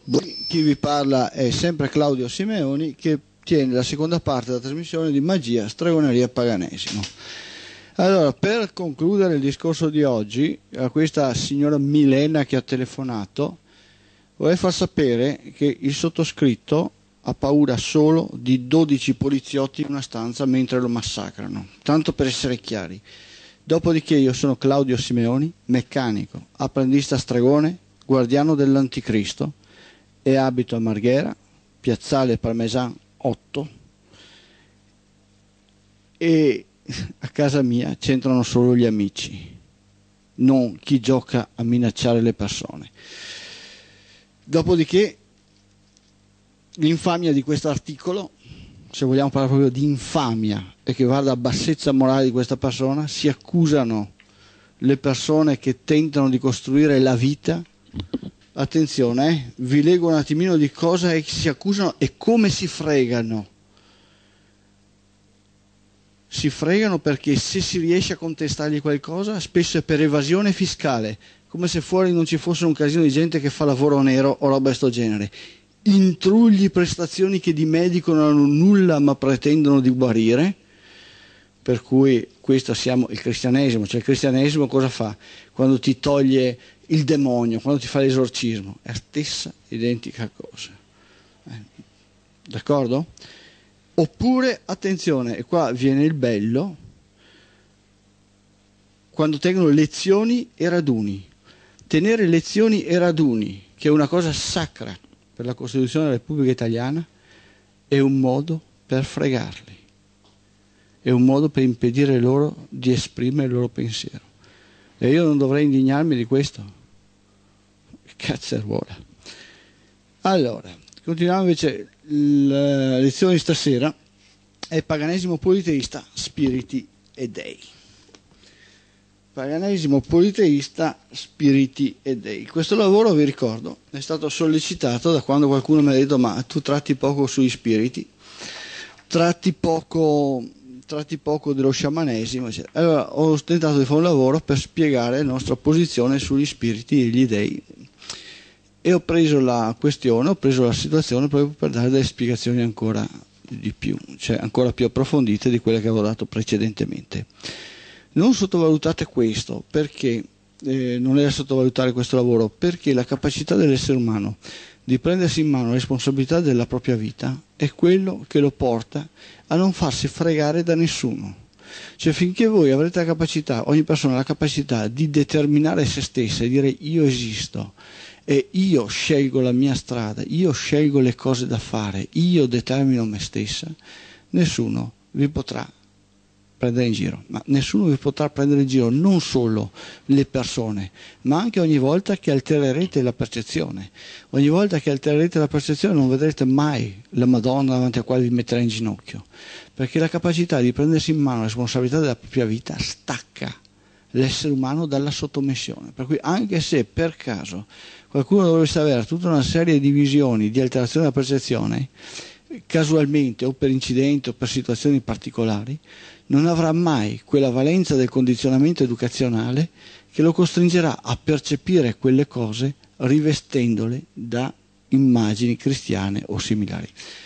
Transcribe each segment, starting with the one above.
Chi vi parla è sempre Claudio Simeoni, che tiene la seconda parte della trasmissione di magia, stregoneria e paganesimo. Allora, per concludere il discorso di oggi, a questa signora Milena che ha telefonato, vorrei far sapere che il sottoscritto ha paura solo di 12 poliziotti in una stanza mentre lo massacrano, tanto per essere chiari. Dopodiché io sono Claudio Simeoni, meccanico, apprendista stregone, guardiano dell'anticristo, e abito a Marghera, piazzale Parmesan 8, e a casa mia c'entrano solo gli amici, non chi gioca a minacciare le persone. Dopodiché l'infamia di questo articolo, se vogliamo parlare proprio di infamia e che guarda a bassezza morale di questa persona, si accusano le persone che tentano di costruire la vita. Attenzione, vi leggo un attimino di cosa si accusano e come si fregano. Si fregano perché se si riesce a contestargli qualcosa, spesso è per evasione fiscale, come se fuori non ci fosse un casino di gente che fa lavoro nero o roba di sto genere. Intrugli, prestazioni che di medico non hanno nulla ma pretendono di guarire, per cui questo siamo il cristianesimo. Cioè il cristianesimo cosa fa? Quando ti toglie il demonio, quando ti fa l'esorcismo, è la stessa identica cosa. D'accordo? Oppure, attenzione, e qua viene il bello, quando tengono lezioni e raduni. Tenere lezioni e raduni, che è una cosa sacra per la Costituzione della Repubblica Italiana, è un modo per fregarli, è un modo per impedire loro di esprimere il loro pensiero. E io non dovrei indignarmi di questo? Che cazzo vuole? Allora, continuiamo invece. La lezione di stasera è paganesimo politeista, spiriti e dei. Paganesimo politeista, spiriti e dei. Questo lavoro, vi ricordo, è stato sollecitato da quando qualcuno mi ha detto: ma tu tratti poco sugli spiriti, tratti poco dello sciamanesimo, eccetera. Allora ho tentato di fare un lavoro per spiegare la nostra posizione sugli spiriti e gli dei, e ho preso la questione, ho preso la situazione proprio per dare delle spiegazioni ancora di più, cioè ancora più approfondite di quelle che avevo dato precedentemente. Non sottovalutate questo, perché non è da sottovalutare questo lavoro, perché la capacità dell'essere umano di prendersi in mano la responsabilità della propria vita è quello che lo porta a non farsi fregare da nessuno. Cioè finché voi avrete la capacità, ogni persona ha la capacità di determinare se stessa e dire io esisto e io scelgo la mia strada, io scelgo le cose da fare, io determino me stessa, nessuno vi potrà prendere in giro, ma nessuno vi potrà prendere in giro, non solo le persone, ma anche ogni volta che altererete la percezione. Ogni volta che altererete la percezione non vedrete mai la Madonna davanti a quale vi metterà in ginocchio, perché la capacità di prendersi in mano la responsabilità della propria vita stacca l'essere umano dalla sottomissione. Per cui anche se per caso qualcuno dovesse avere tutta una serie di visioni di alterazione della percezione, casualmente o per incidenti o per situazioni particolari, non avrà mai quella valenza del condizionamento educazionale che lo costringerà a percepire quelle cose rivestendole da immagini cristiane o similari.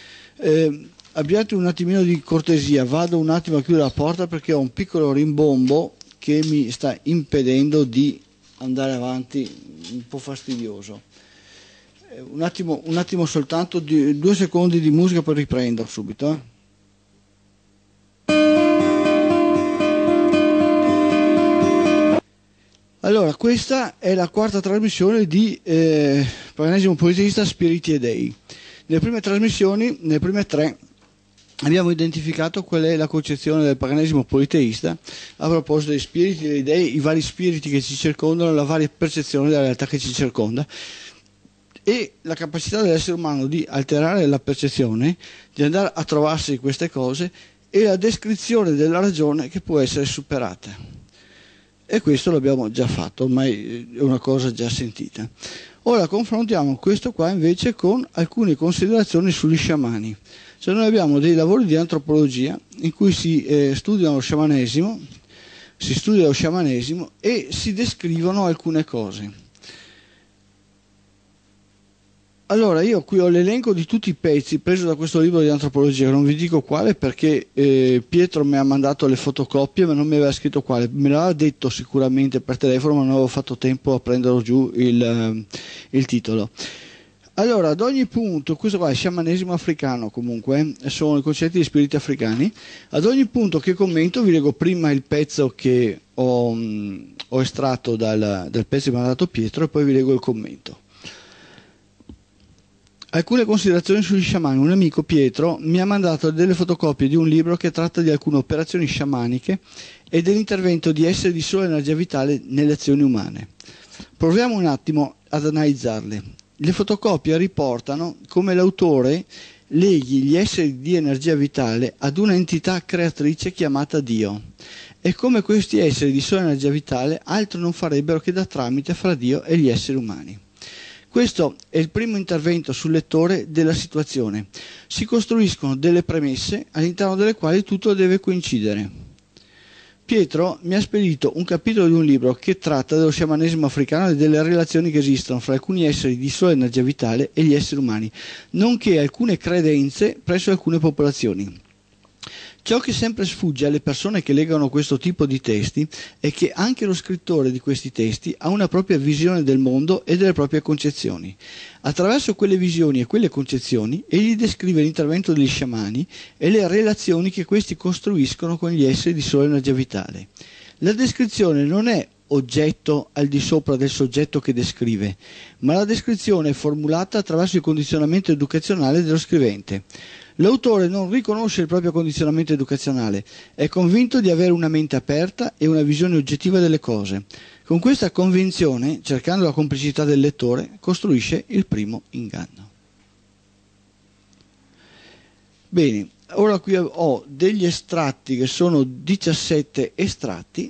Abbiate un attimino di cortesia, vado un attimo a chiudere la porta perché ho un piccolo rimbombo che mi sta impedendo di andare avanti, un po' fastidioso. Un attimo soltanto, 2 secondi di musica, poi riprendo subito. Allora, questa è la quarta trasmissione di Paganesimo Politeista, Spiriti e Dei. Nelle prime trasmissioni, nelle prime 3, abbiamo identificato qual è la concezione del paganesimo politeista a proposito dei spiriti, dei dei, i vari spiriti che ci circondano, la varia percezione della realtà che ci circonda e la capacità dell'essere umano di alterare la percezione, di andare a trovarsi queste cose e la descrizione della ragione che può essere superata. E questo l'abbiamo già fatto, ormai è una cosa già sentita. Ora confrontiamo questo qua invece con alcune considerazioni sugli sciamani. Cioè noi abbiamo dei lavori di antropologia in cui si studia lo sciamanesimo e si descrivono alcune cose. Allora, io qui ho l'elenco di tutti i pezzi preso da questo libro di antropologia, non vi dico quale perché Pietro mi ha mandato le fotocopie ma non mi aveva scritto quale, me l'aveva detto sicuramente per telefono ma non avevo fatto tempo a prenderlo giù il titolo. Allora, ad ogni punto, questo qua è sciamanesimo africano comunque, sono i concetti di spiriti africani, ad ogni punto che commento vi leggo prima il pezzo che ho estratto dal pezzo che mi ha dato Pietro e poi vi leggo il commento. Alcune considerazioni sugli sciamani. Un amico, Pietro, mi ha mandato delle fotocopie di un libro che tratta di alcune operazioni sciamaniche e dell'intervento di esseri di sola energia vitale nelle azioni umane. Proviamo un attimo ad analizzarle. Le fotocopie riportano come l'autore leghi gli esseri di energia vitale ad una entità creatrice chiamata Dio e come questi esseri di sola energia vitale altro non farebbero che da tramite fra Dio e gli esseri umani. Questo è il primo intervento sul lettore della situazione. Si costruiscono delle premesse all'interno delle quali tutto deve coincidere. Pietro mi ha spedito un capitolo di un libro che tratta dello sciamanesimo africano e delle relazioni che esistono fra alcuni esseri di sola energia vitale e gli esseri umani, nonché alcune credenze presso alcune popolazioni. Ciò che sempre sfugge alle persone che leggono questo tipo di testi è che anche lo scrittore di questi testi ha una propria visione del mondo e delle proprie concezioni. Attraverso quelle visioni e quelle concezioni, egli descrive l'intervento degli sciamani e le relazioni che questi costruiscono con gli esseri di sola energia vitale. La descrizione non è oggetto al di sopra del soggetto che descrive, ma la descrizione è formulata attraverso il condizionamento educazionale dello scrivente. L'autore non riconosce il proprio condizionamento educazionale, è convinto di avere una mente aperta e una visione oggettiva delle cose. Con questa convinzione, cercando la complicità del lettore, costruisce il primo inganno. Bene, ora qui ho degli estratti che sono 17 estratti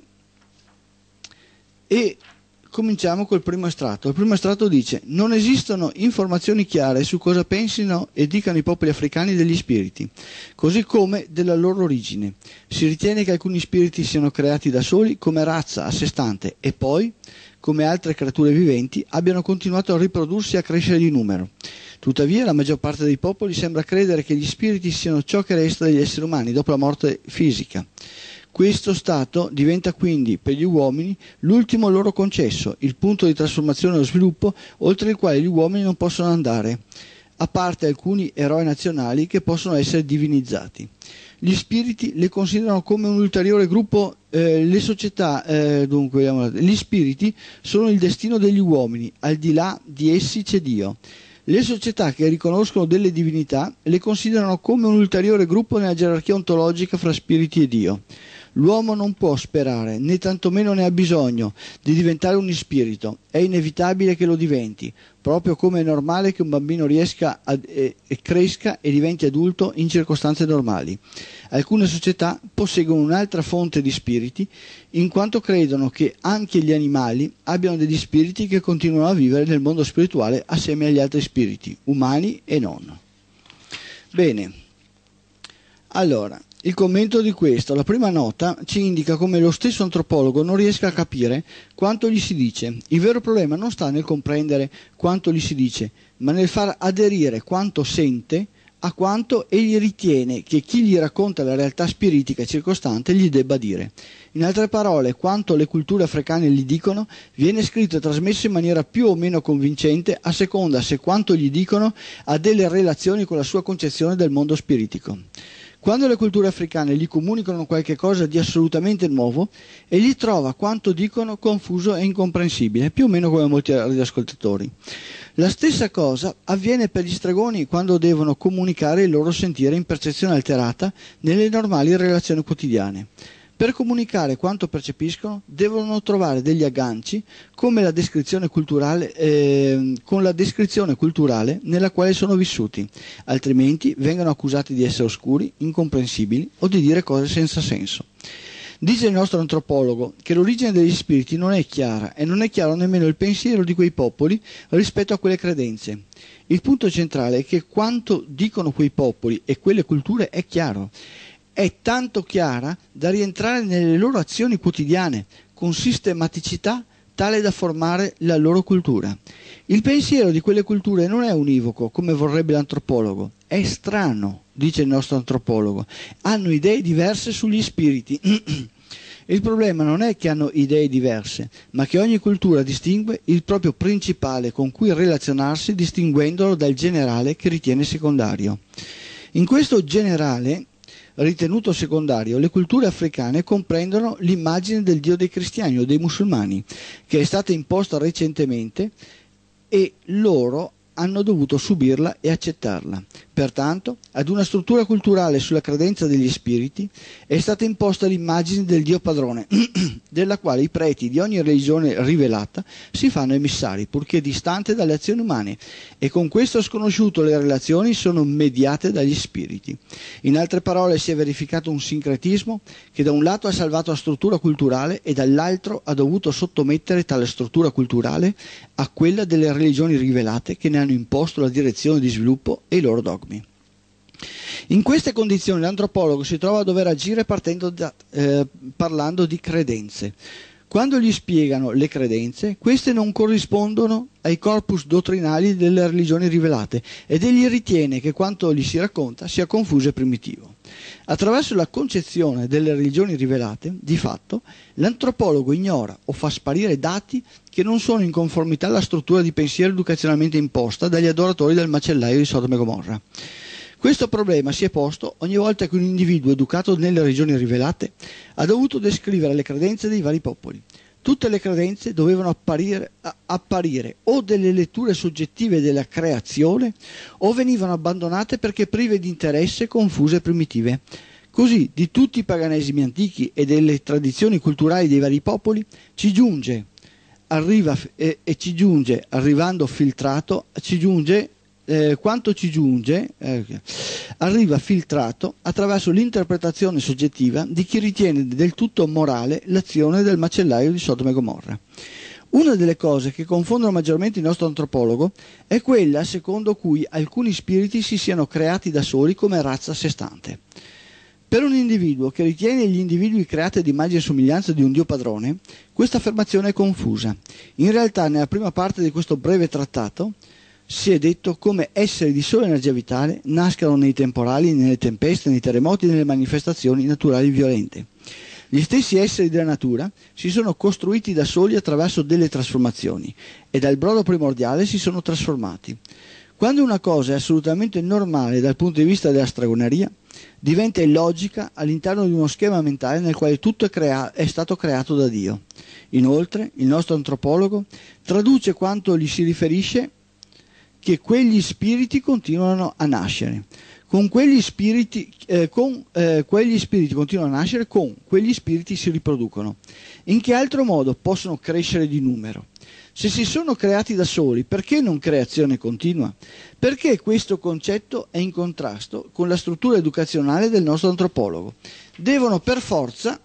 e cominciamo col primo estratto. Il primo estratto dice: non esistono informazioni chiare su cosa pensino e dicano i popoli africani degli spiriti, così come della loro origine. Si ritiene che alcuni spiriti siano creati da soli come razza a sé stante e poi, come altre creature viventi, abbiano continuato a riprodursi e a crescere di numero. Tuttavia la maggior parte dei popoli sembra credere che gli spiriti siano ciò che resta degli esseri umani dopo la morte fisica. Questo stato diventa quindi per gli uomini l'ultimo loro concesso, il punto di trasformazione e lo sviluppo oltre il quale gli uomini non possono andare, a parte alcuni eroi nazionali che possono essere divinizzati. Gli spiriti le considerano come un ulteriore gruppo, le società, gli spiriti sono il destino degli uomini, al di là di essi c'è Dio. Le società che riconoscono delle divinità le considerano come un ulteriore gruppo nella gerarchia ontologica fra spiriti e Dio. L'uomo non può sperare, né tantomeno ne ha bisogno, di diventare un spirito. È inevitabile che lo diventi, proprio come è normale che un bambino cresca e diventi adulto in circostanze normali. Alcune società posseggono un'altra fonte di spiriti, in quanto credono che anche gli animali abbiano degli spiriti che continuano a vivere nel mondo spirituale assieme agli altri spiriti, umani e non. Bene, allora, il commento di questo, la prima nota, ci indica come lo stesso antropologo non riesca a capire quanto gli si dice. Il vero problema non sta nel comprendere quanto gli si dice, ma nel far aderire quanto sente a quanto egli ritiene che chi gli racconta la realtà spiritica circostante gli debba dire. In altre parole, quanto le culture africane gli dicono viene scritto e trasmesso in maniera più o meno convincente a seconda se quanto gli dicono ha delle relazioni con la sua concezione del mondo spiritico. Quando le culture africane gli comunicano qualche cosa di assolutamente nuovo, egli trova quanto dicono confuso e incomprensibile, più o meno come molti radioascoltatori. La stessa cosa avviene per gli stregoni quando devono comunicare il loro sentire in percezione alterata nelle normali relazioni quotidiane. Per comunicare quanto percepiscono devono trovare degli agganci come la descrizione culturale, con la descrizione culturale nella quale sono vissuti, altrimenti vengono accusati di essere oscuri, incomprensibili o di dire cose senza senso. Dice il nostro antropologo che l'origine degli spiriti non è chiara e non è chiaro nemmeno il pensiero di quei popoli rispetto a quelle credenze. Il punto centrale è che quanto dicono quei popoli e quelle culture è chiaro. È tanto chiara da rientrare nelle loro azioni quotidiane con sistematicità tale da formare la loro cultura. Il pensiero di quelle culture non è univoco, come vorrebbe l'antropologo, è strano, dice il nostro antropologo. Hanno idee diverse sugli spiriti. Il problema non è che hanno idee diverse, ma che ogni cultura distingue il proprio principale con cui relazionarsi, distinguendolo dal generale che ritiene secondario. In questo generale ritenuto secondario, le culture africane comprendono l'immagine del Dio dei cristiani o dei musulmani, che è stata imposta recentemente e loro hanno dovuto subirla e accettarla. Pertanto, ad una struttura culturale sulla credenza degli spiriti è stata imposta l'immagine del Dio padrone, della quale i preti di ogni religione rivelata si fanno emissari, purché distante dalle azioni umane, e con questo sconosciuto le relazioni sono mediate dagli spiriti. In altre parole, si è verificato un sincretismo che da un lato ha salvato la struttura culturale e dall'altro ha dovuto sottomettere tale struttura culturale a quella delle religioni rivelate che ne hanno imposto la direzione di sviluppo e i loro dogmi. In queste condizioni l'antropologo si trova a dover agire parlando di credenze. Quando gli spiegano le credenze, queste non corrispondono ai corpus dottrinali delle religioni rivelate ed egli ritiene che quanto gli si racconta sia confuso e primitivo. Attraverso la concezione delle religioni rivelate, di fatto, l'antropologo ignora o fa sparire dati che non sono in conformità alla struttura di pensiero educazionalmente imposta dagli adoratori del macellaio di Sodoma e Gomorra. Questo problema si è posto ogni volta che un individuo educato nelle religioni rivelate ha dovuto descrivere le credenze dei vari popoli. Tutte le credenze dovevano apparire o delle letture soggettive della creazione o venivano abbandonate perché prive di interesse, confuse e primitive. Così, di tutti i paganesimi antichi e delle tradizioni culturali dei vari popoli, arriva filtrato attraverso l'interpretazione soggettiva di chi ritiene del tutto morale l'azione del macellaio di Sodoma e Gomorra. Una delle cose che confondono maggiormente il nostro antropologo è quella secondo cui alcuni spiriti si siano creati da soli come razza a sé stante. Per un individuo che ritiene gli individui creati ad immagine e somiglianza di un Dio padrone, questa affermazione è confusa. In realtà, nella prima parte di questo breve trattato, si è detto come esseri di sola energia vitale nascano nei temporali, nelle tempeste, nei terremoti e nelle manifestazioni naturali violente. Gli stessi esseri della natura si sono costruiti da soli attraverso delle trasformazioni e dal brodo primordiale si sono trasformati. Quando una cosa è assolutamente normale dal punto di vista della stregoneria, diventa illogica all'interno di uno schema mentale nel quale tutto è stato creato da Dio. Inoltre, il nostro antropologo traduce quanto gli si riferisce che quegli spiriti continuano a nascere. Quegli spiriti continuano a nascere, con quegli spiriti si riproducono. In che altro modo possono crescere di numero? Se si sono creati da soli, perché non creazione continua? Perché questo concetto è in contrasto con la struttura educazionale del nostro antropologo. Devono per forza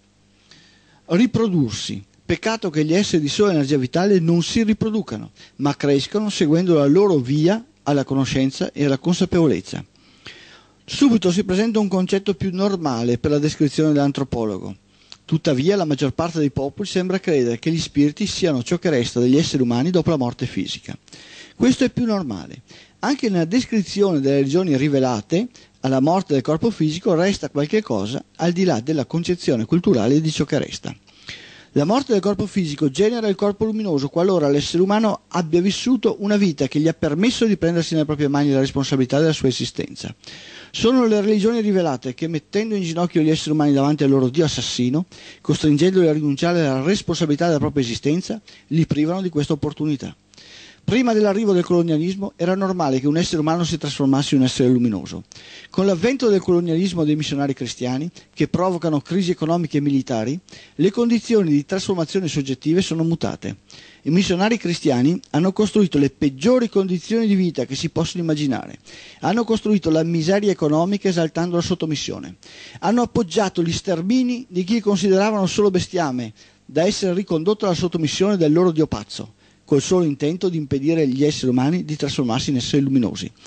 riprodursi. Peccato che gli esseri di sola energia vitale non si riproducano, ma crescono seguendo la loro via alla conoscenza e alla consapevolezza. Subito si presenta un concetto più normale per la descrizione dell'antropologo. Tuttavia, la maggior parte dei popoli sembra credere che gli spiriti siano ciò che resta degli esseri umani dopo la morte fisica. Questo è più normale. Anche nella descrizione delle religioni rivelate, alla morte del corpo fisico resta qualche cosa al di là della concezione culturale di ciò che resta. La morte del corpo fisico genera il corpo luminoso qualora l'essere umano abbia vissuto una vita che gli ha permesso di prendersi nelle proprie mani la responsabilità della sua esistenza. Sono le religioni rivelate che, mettendo in ginocchio gli esseri umani davanti al loro Dio assassino, costringendoli a rinunciare alla responsabilità della propria esistenza, li privano di questa opportunità. Prima dell'arrivo del colonialismo era normale che un essere umano si trasformasse in un essere luminoso. Con l'avvento del colonialismo dei missionari cristiani, che provocano crisi economiche e militari, le condizioni di trasformazione soggettive sono mutate. I missionari cristiani hanno costruito le peggiori condizioni di vita che si possono immaginare. Hanno costruito la miseria economica esaltando la sottomissione. Hanno appoggiato gli stermini di chi consideravano solo bestiame, da essere ricondotto alla sottomissione del loro Dio pazzo, col solo intento di impedire agli esseri umani di trasformarsi in esseri luminosi.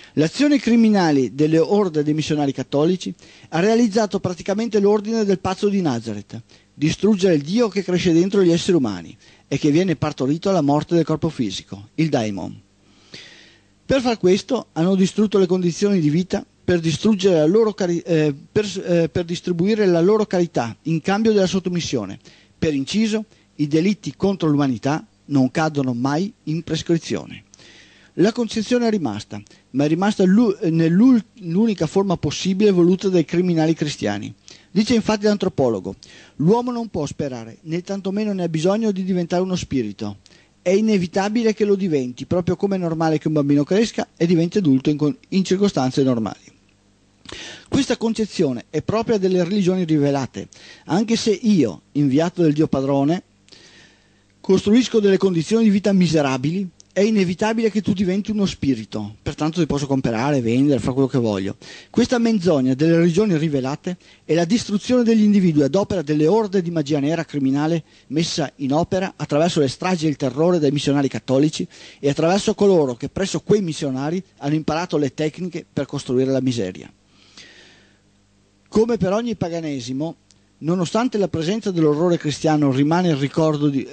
Le azioni criminali delle orde dei missionari cattolici ha realizzato praticamente l'ordine del pazzo di Nazareth: distruggere il Dio che cresce dentro gli esseri umani e che viene partorito alla morte del corpo fisico, il daimon. Per far questo hanno distrutto le condizioni di vita per distruggere per distribuire la loro carità in cambio della sottomissione. Per inciso, i delitti contro l'umanità non cadono mai in prescrizione. La concezione è rimasta, ma è rimasta nell'unica forma possibile voluta dai criminali cristiani. Dice infatti l'antropologo: l'uomo non può sperare, né tantomeno ne ha bisogno di diventare uno spirito. È inevitabile che lo diventi, proprio come è normale che un bambino cresca e diventi adulto in circostanze normali. Questa concezione è propria delle religioni rivelate, anche se io, inviato del Dio Padrone, costruisco delle condizioni di vita miserabili. È inevitabile che tu diventi uno spirito, pertanto ti posso comprare, vendere, fare quello che voglio. Questa menzogna delle religioni rivelate è la distruzione degli individui ad opera delle orde di magia nera criminale messa in opera attraverso le stragi e il terrore dai missionari cattolici e attraverso coloro che presso quei missionari hanno imparato le tecniche per costruire la miseria. Come per ogni paganesimo, nonostante la presenza dell'orrore cristiano rimane il ricordo di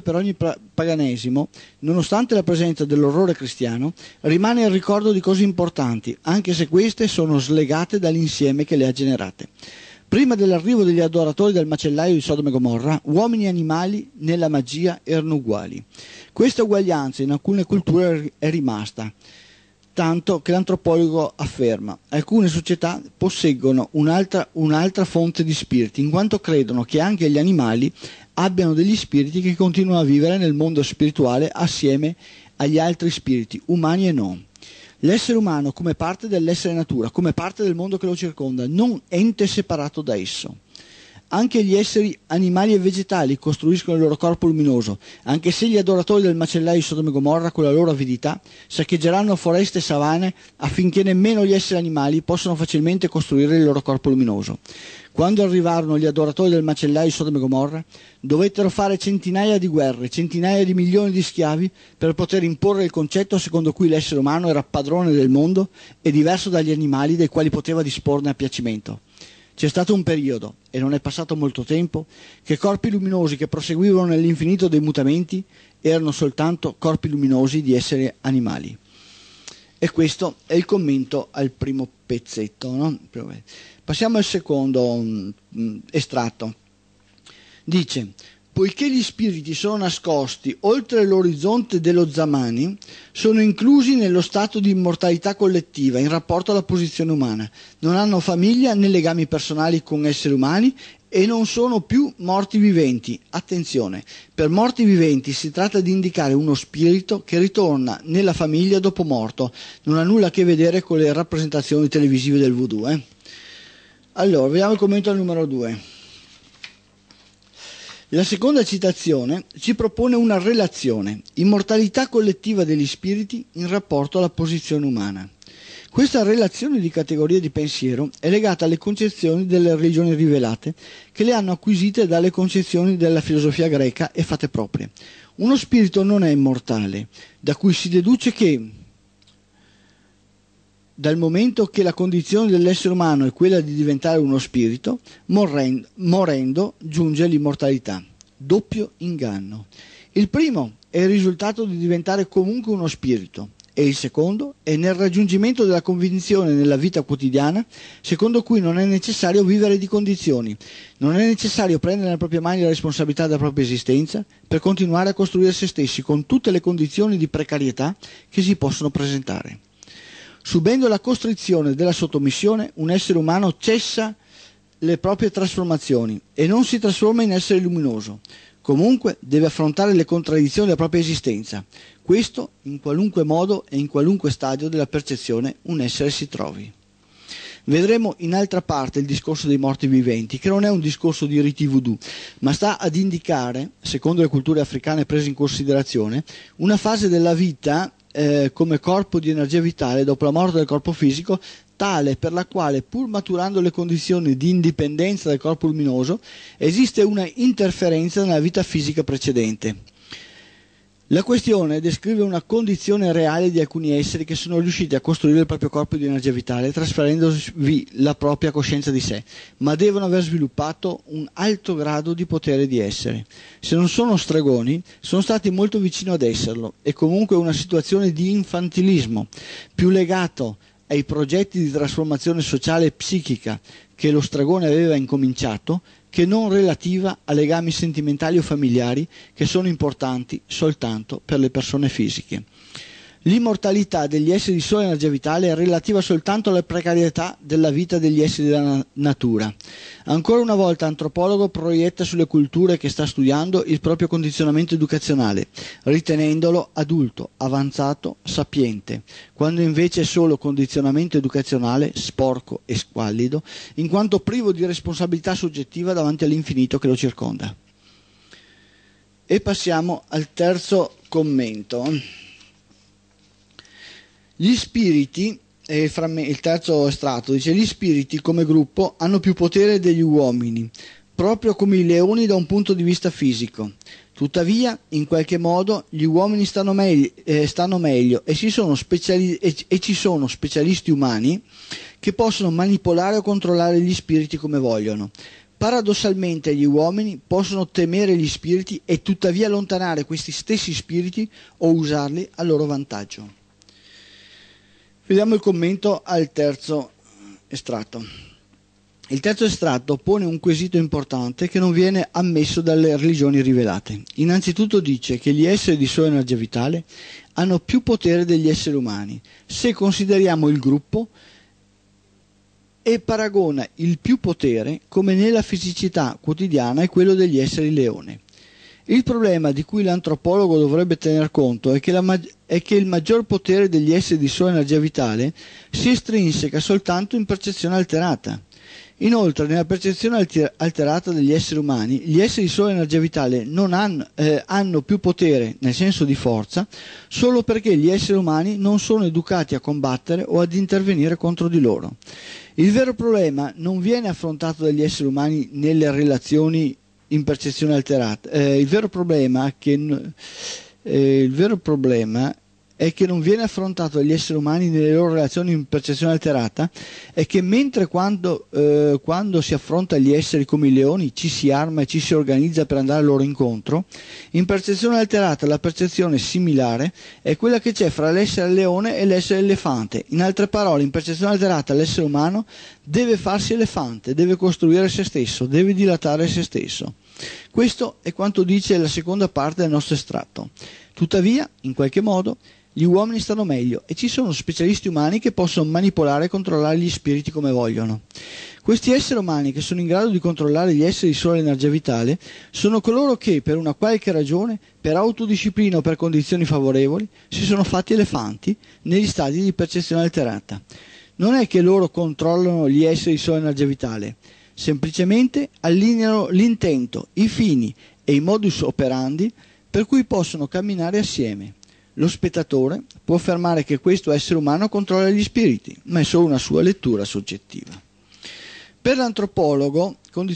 cose importanti, anche se queste sono slegate dall'insieme che le ha generate. Prima dell'arrivo degli adoratori del macellaio di Sodoma e Gomorra, uomini e animali nella magia erano uguali. Questa uguaglianza in alcune culture è rimasta, tanto che l'antropologo afferma: alcune società posseggono un'altra fonte di spiriti, in quanto credono che anche gli animali abbiano degli spiriti che continuano a vivere nel mondo spirituale assieme agli altri spiriti, umani e non. L'essere umano, come parte dell'essere natura, come parte del mondo che lo circonda, non ente separato da esso. Anche gli esseri animali e vegetali costruiscono il loro corpo luminoso, anche se gli adoratori del macellaio di Sodoma e Gomorra, con la loro avidità, saccheggeranno foreste e savane affinché nemmeno gli esseri animali possano facilmente costruire il loro corpo luminoso. Quando arrivarono gli adoratori del macellaio di Sodoma e Gomorra, dovettero fare centinaia di guerre, centinaia di milioni di schiavi per poter imporre il concetto secondo cui l'essere umano era padrone del mondo e diverso dagli animali dei quali poteva disporne a piacimento. C'è stato un periodo, e non è passato molto tempo, che corpi luminosi che proseguivano nell'infinito dei mutamenti erano soltanto corpi luminosi di esseri animali. E questo è il commento al primo pezzetto, no? Passiamo al secondo estratto. Dice: poiché gli spiriti sono nascosti oltre l'orizzonte dello Zamani, sono inclusi nello stato di immortalità collettiva in rapporto alla posizione umana, non hanno famiglia né legami personali con esseri umani e non sono più morti viventi. Attenzione, per morti viventi si tratta di indicare uno spirito che ritorna nella famiglia dopo morto, non ha nulla a che vedere con le rappresentazioni televisive del voodoo. Allora, vediamo il commento al numero 2. La seconda citazione ci propone una relazione, immortalità collettiva degli spiriti in rapporto alla posizione umana. Questa relazione di categorie di pensiero è legata alle concezioni delle religioni rivelate che le hanno acquisite dalle concezioni della filosofia greca e fatte proprie. Uno spirito non è immortale, da cui si deduce che dal momento che la condizione dell'essere umano è quella di diventare uno spirito, morendo giunge l'immortalità. Doppio inganno. Il primo è il risultato di diventare comunque uno spirito e il secondo è nel raggiungimento della convinzione nella vita quotidiana secondo cui non è necessario vivere di condizioni, non è necessario prendere nelle proprie mani la responsabilità della propria esistenza per continuare a costruire se stessi con tutte le condizioni di precarietà che si possono presentare. Subendo la costrizione della sottomissione, un essere umano cessa le proprie trasformazioni e non si trasforma in essere luminoso. Comunque deve affrontare le contraddizioni della propria esistenza. Questo in qualunque modo e in qualunque stadio della percezione un essere si trovi. Vedremo in altra parte il discorso dei morti viventi, che non è un discorso di riti voodoo, ma sta ad indicare, secondo le culture africane prese in considerazione, una fase della vita come corpo di energia vitale dopo la morte del corpo fisico, tale per la quale, pur maturando le condizioni di indipendenza del corpo luminoso, esiste una interferenza nella vita fisica precedente. La questione descrive una condizione reale di alcuni esseri che sono riusciti a costruire il proprio corpo di energia vitale trasferendovi la propria coscienza di sé, ma devono aver sviluppato un alto grado di potere di essere. Se non sono stregoni, sono stati molto vicino ad esserlo, e comunque una situazione di infantilismo, più legato ai progetti di trasformazione sociale e psichica che lo stregone aveva incominciato, che non relativa a legami sentimentali o familiari che sono importanti soltanto per le persone fisiche. L'immortalità degli esseri di sola energia vitale è relativa soltanto alla precarietà della vita degli esseri della natura. Ancora una volta l'antropologo proietta sulle culture che sta studiando il proprio condizionamento educazionale, ritenendolo adulto, avanzato, sapiente, quando invece è solo condizionamento educazionale sporco e squallido, in quanto privo di responsabilità soggettiva davanti all'infinito che lo circonda. E passiamo al terzo commento. Gli spiriti, il terzo estratto, dice: gli spiriti come gruppo hanno più potere degli uomini, proprio come i leoni da un punto di vista fisico. Tuttavia, in qualche modo, gli uomini stanno meglio e ci sono specialisti umani che possono manipolare o controllare gli spiriti come vogliono. Paradossalmente gli uomini possono temere gli spiriti e tuttavia allontanare questi stessi spiriti o usarli a loro vantaggio. Vediamo il commento al terzo estratto. Il terzo estratto pone un quesito importante che non viene ammesso dalle religioni rivelate. Innanzitutto dice che gli esseri di sola energia vitale hanno più potere degli esseri umani se consideriamo il gruppo, e paragona il più potere come nella fisicità quotidiana è quello degli esseri leone. Il problema di cui l'antropologo dovrebbe tener conto è che il maggior potere degli esseri di sola energia vitale si estrinseca soltanto in percezione alterata. Inoltre, nella percezione alterata degli esseri umani, gli esseri di sola energia vitale non hanno più potere, nel senso di forza, solo perché gli esseri umani non sono educati a combattere o ad intervenire contro di loro. Il vero problema non viene affrontato dagli esseri umani nelle relazioni in percezione alterata. Il vero problema è che non viene affrontato dagli esseri umani nelle loro relazioni in percezione alterata, è che mentre quando si affronta gli esseri come i leoni ci si arma e ci si organizza per andare loro incontro, in percezione alterata la percezione similare è quella che c'è fra l'essere leone e l'essere elefante. In altre parole, in percezione alterata l'essere umano deve farsi elefante, deve costruire se stesso, deve dilatare se stesso. Questo è quanto dice la seconda parte del nostro estratto. Tuttavia, in qualche modo, gli uomini stanno meglio e ci sono specialisti umani che possono manipolare e controllare gli spiriti come vogliono. Questi esseri umani che sono in grado di controllare gli esseri di sola energia vitale sono coloro che, per una qualche ragione, per autodisciplina o per condizioni favorevoli, si sono fatti elefanti negli stadi di percezione alterata. Non è che loro controllano gli esseri di sola energia vitale, semplicemente allineano l'intento, i fini e i modus operandi per cui possono camminare assieme. Lo spettatore può affermare che questo essere umano controlla gli spiriti, ma è solo una sua lettura soggettiva. Per l'antropologo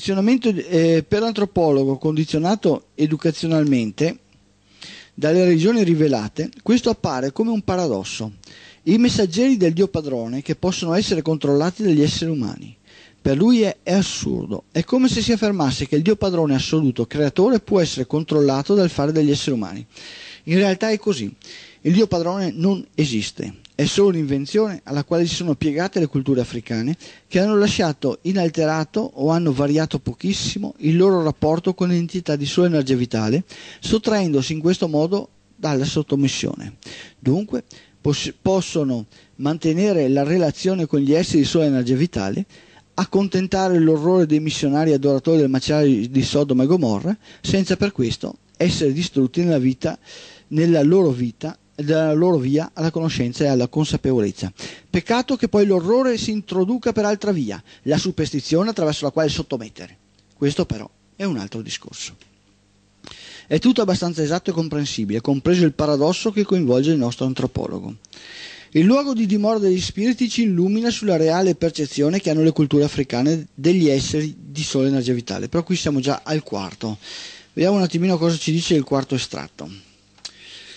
condizionato educazionalmente dalle religioni rivelate, questo appare come un paradosso. I messaggeri del Dio padrone che possono essere controllati dagli esseri umani. Per lui è assurdo. È come se si affermasse che il Dio padrone assoluto, creatore, può essere controllato dal fare degli esseri umani. In realtà è così. Il Dio padrone non esiste. È solo un'invenzione alla quale si sono piegate le culture africane, che hanno lasciato inalterato o hanno variato pochissimo il loro rapporto con l'entità di sola energia vitale, sottraendosi in questo modo dalla sottomissione. Dunque, possono mantenere la relazione con gli esseri di sola energia vitale, accontentare l'orrore dei missionari adoratori del macellaio di Sodoma e Gomorra, senza per questo essere distrutti nella loro via alla conoscenza e alla consapevolezza. Peccato che poi l'orrore si introduca per altra via, la superstizione attraverso la quale sottomettere. Questo però è un altro discorso. È tutto abbastanza esatto e comprensibile, compreso il paradosso che coinvolge il nostro antropologo. Il luogo di dimora degli spiriti ci illumina sulla reale percezione che hanno le culture africane degli esseri di sola energia vitale. Però qui siamo già al quarto. Vediamo un attimino cosa ci dice il quarto estratto.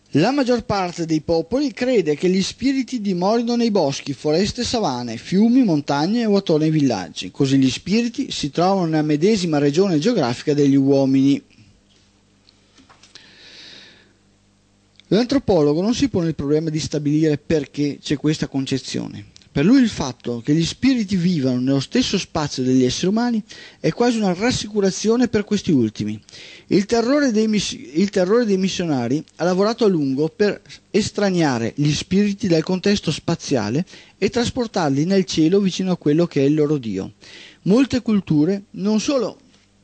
La maggior parte dei popoli crede che gli spiriti dimorino nei boschi, foreste, savane, fiumi, montagne o attorno ai villaggi. Così gli spiriti si trovano nella medesima regione geografica degli uomini. L'antropologo non si pone il problema di stabilire perché c'è questa concezione. Per lui il fatto che gli spiriti vivano nello stesso spazio degli esseri umani è quasi una rassicurazione per questi ultimi. Il terrore dei missionari ha lavorato a lungo per estraniare gli spiriti dal contesto spaziale e trasportarli nel cielo vicino a quello che è il loro Dio. Molte culture non solo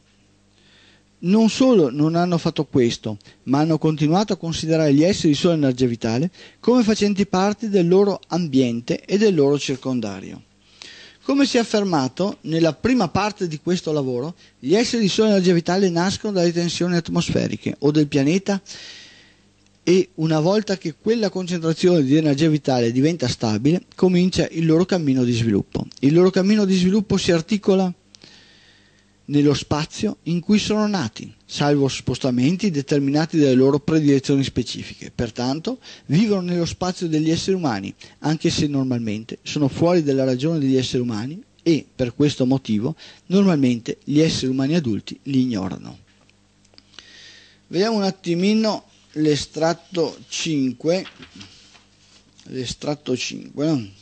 non hanno fatto questo, ma hanno continuato a considerare gli esseri di sola energia vitale come facenti parte del loro ambiente e del loro circondario. Come si è affermato nella prima parte di questo lavoro, gli esseri di sola energia vitale nascono dalle tensioni atmosferiche o del pianeta e una volta che quella concentrazione di energia vitale diventa stabile, comincia il loro cammino di sviluppo. Il loro cammino di sviluppo si articola nello spazio in cui sono nati, salvo spostamenti determinati dalle loro predilezioni specifiche. Pertanto vivono nello spazio degli esseri umani, anche se normalmente sono fuori dalla ragione degli esseri umani e, per questo motivo, normalmente gli esseri umani adulti li ignorano. Vediamo un attimino l'estratto 5. L'estratto 5, no?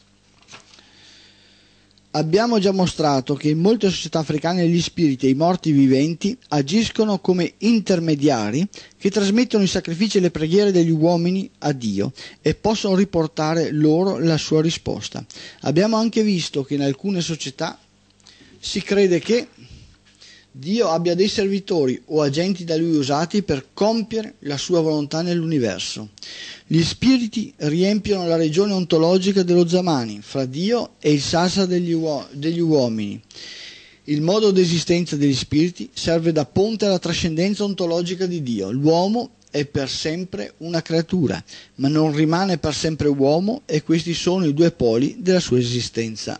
Abbiamo già mostrato che in molte società africane gli spiriti e i morti viventi agiscono come intermediari che trasmettono i sacrifici e le preghiere degli uomini a Dio e possono riportare loro la sua risposta. Abbiamo anche visto che in alcune società si crede che Dio abbia dei servitori o agenti da lui usati per compiere la sua volontà nell'universo. Gli spiriti riempiono la regione ontologica dello Zamani, fra Dio e il Sasa degli uomini. Il modo d'esistenza degli spiriti serve da ponte alla trascendenza ontologica di Dio. L'uomo è per sempre una creatura, ma non rimane per sempre uomo e questi sono i due poli della sua esistenza.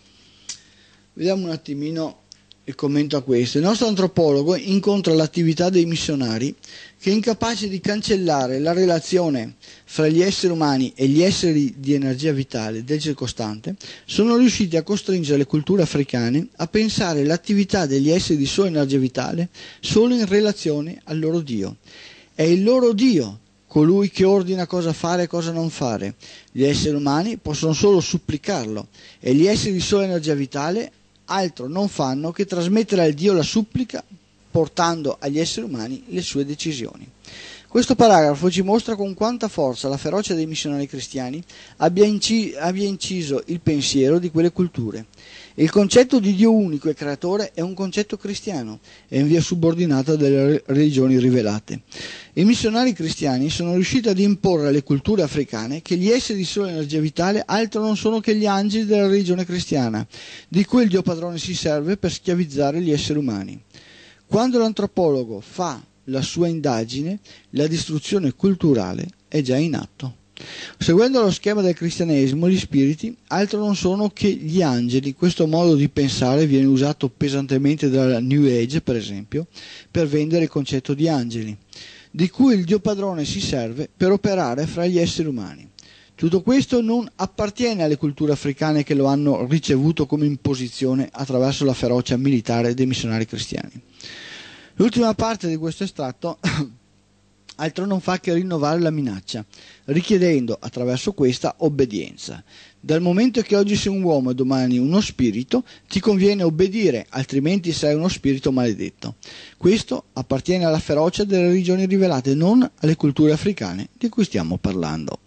Vediamo un attimino il commento a questo. Il nostro antropologo incontra l'attività dei missionari che, incapaci di cancellare la relazione fra gli esseri umani e gli esseri di energia vitale del circostante, sono riusciti a costringere le culture africane a pensare l'attività degli esseri di sola energia vitale solo in relazione al loro Dio. È il loro Dio colui che ordina cosa fare e cosa non fare. Gli esseri umani possono solo supplicarlo e gli esseri di sola energia vitale altro non fanno che trasmettere al Dio la supplica, portando agli esseri umani le sue decisioni. Questo paragrafo ci mostra con quanta forza la ferocia dei missionari cristiani abbia inciso il pensiero di quelle culture. Il concetto di Dio unico e creatore è un concetto cristiano e in via subordinata delle religioni rivelate. I missionari cristiani sono riusciti ad imporre alle culture africane che gli esseri di sola energia vitale altro non sono che gli angeli della religione cristiana, di cui il Dio padrone si serve per schiavizzare gli esseri umani. Quando l'antropologo fa la sua indagine, la distruzione culturale è già in atto. Seguendo lo schema del cristianesimo, gli spiriti altro non sono che gli angeli. Questo modo di pensare viene usato pesantemente dalla New Age, per esempio, per vendere il concetto di angeli, di cui il Dio padrone si serve per operare fra gli esseri umani. Tutto questo non appartiene alle culture africane che lo hanno ricevuto come imposizione attraverso la ferocia militare dei missionari cristiani. L'ultima parte di questo estratto altro non fa che rinnovare la minaccia, richiedendo attraverso questa obbedienza. Dal momento che oggi sei un uomo e domani uno spirito, ti conviene obbedire, altrimenti sei uno spirito maledetto. Questo appartiene alla ferocia delle religioni rivelate, non alle culture africane di cui stiamo parlando.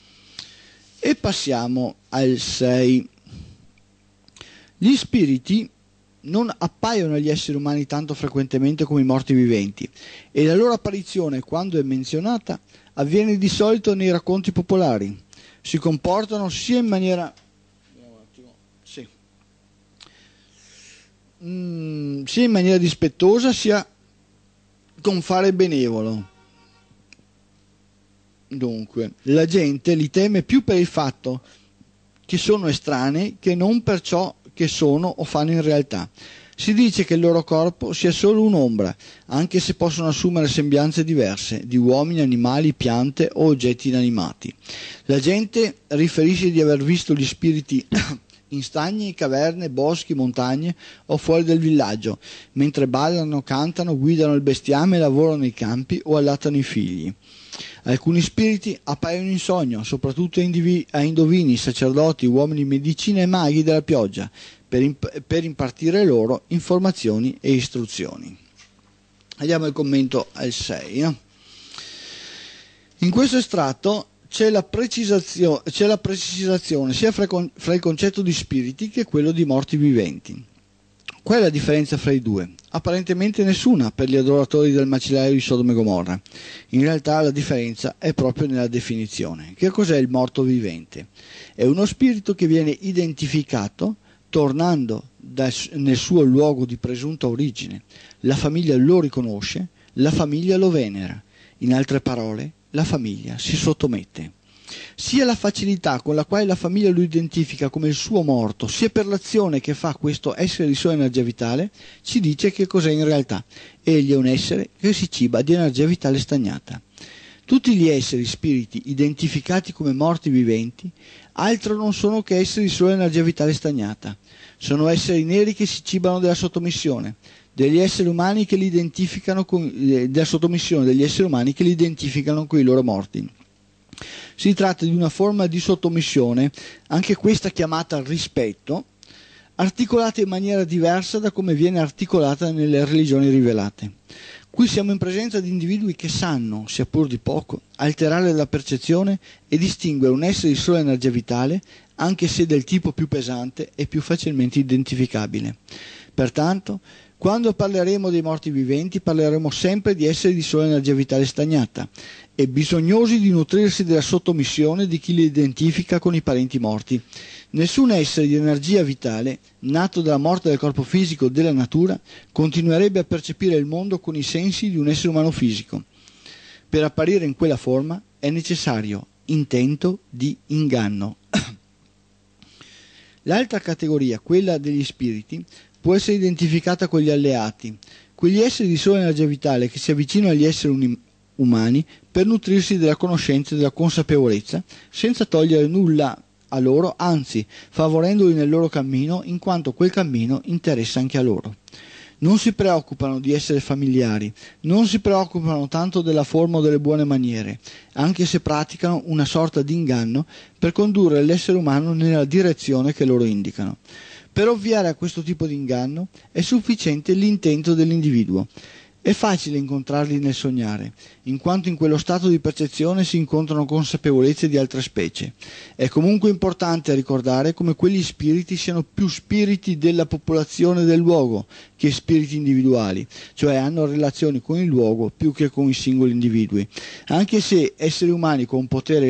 E passiamo al 6. Gli spiriti non appaiono agli esseri umani tanto frequentemente come i morti viventi e la loro apparizione, quando è menzionata, avviene di solito nei racconti popolari. Si comportano sia in maniera dispettosa sia con fare benevolo. Dunque, la gente li teme più per il fatto che sono estranei che non per ciò che sono o fanno in realtà. Si dice che il loro corpo sia solo un'ombra, anche se possono assumere sembianze diverse di uomini, animali, piante o oggetti inanimati. La gente riferisce di aver visto gli spiriti in stagni, caverne, boschi, montagne o fuori del villaggio, mentre ballano, cantano, guidano il bestiame, lavorano nei campi o allattano i figli. Alcuni spiriti appaiono in sogno, soprattutto a indovini, sacerdoti, uomini di medicina e maghi della pioggia, per impartire loro informazioni e istruzioni. Andiamo al commento al 6. In questo estratto c'è la precisazione sia fra il concetto di spiriti che quello di morti viventi. Qual è la differenza fra i due? Apparentemente nessuna per gli adoratori del macellaio di Sodoma e Gomorra. In realtà la differenza è proprio nella definizione. Che cos'è il morto vivente? È uno spirito che viene identificato tornando nel suo luogo di presunta origine. La famiglia lo riconosce, la famiglia lo venera. In altre parole, la famiglia si sottomette. Sia la facilità con la quale la famiglia lo identifica come il suo morto, sia per l'azione che fa questo essere di sua energia vitale, ci dice che cos'è in realtà. Egli è un essere che si ciba di energia vitale stagnata. Tutti gli esseri, spiriti, identificati come morti viventi, altro non sono che esseri di sola energia vitale stagnata. Sono esseri neri che si cibano della sottomissione, degli esseri umani che li identificano della sottomissione degli esseri umani che li identificano con i loro morti. Si tratta di una forma di sottomissione, anche questa chiamata rispetto, articolata in maniera diversa da come viene articolata nelle religioni rivelate. Qui siamo in presenza di individui che sanno, sia pur di poco, alterare la percezione e distinguere un essere di sola energia vitale, anche se del tipo più pesante e più facilmente identificabile. Pertanto, quando parleremo dei morti viventi, parleremo sempre di esseri di sola energia vitale stagnata e bisognosi di nutrirsi della sottomissione di chi li identifica con i parenti morti. Nessun essere di energia vitale, nato dalla morte del corpo fisico della natura, continuerebbe a percepire il mondo con i sensi di un essere umano fisico. Per apparire in quella forma è necessario intento di inganno. L'altra categoria, quella degli spiriti, può essere identificata con gli alleati, quegli esseri di sola energia vitale che si avvicinano agli esseri umani per nutrirsi della conoscenza e della consapevolezza, senza togliere nulla a loro, anzi favorendoli nel loro cammino, in quanto quel cammino interessa anche a loro. Non si preoccupano di essere familiari, non si preoccupano tanto della forma o delle buone maniere, anche se praticano una sorta di inganno per condurre l'essere umano nella direzione che loro indicano. Per ovviare a questo tipo di inganno è sufficiente l'intento dell'individuo. È facile incontrarli nel sognare, in quanto in quello stato di percezione si incontrano consapevolezze di altre specie. È comunque importante ricordare come quegli spiriti siano più spiriti della popolazione del luogo che spiriti individuali, cioè hanno relazioni con il luogo più che con i singoli individui, anche se esseri umani con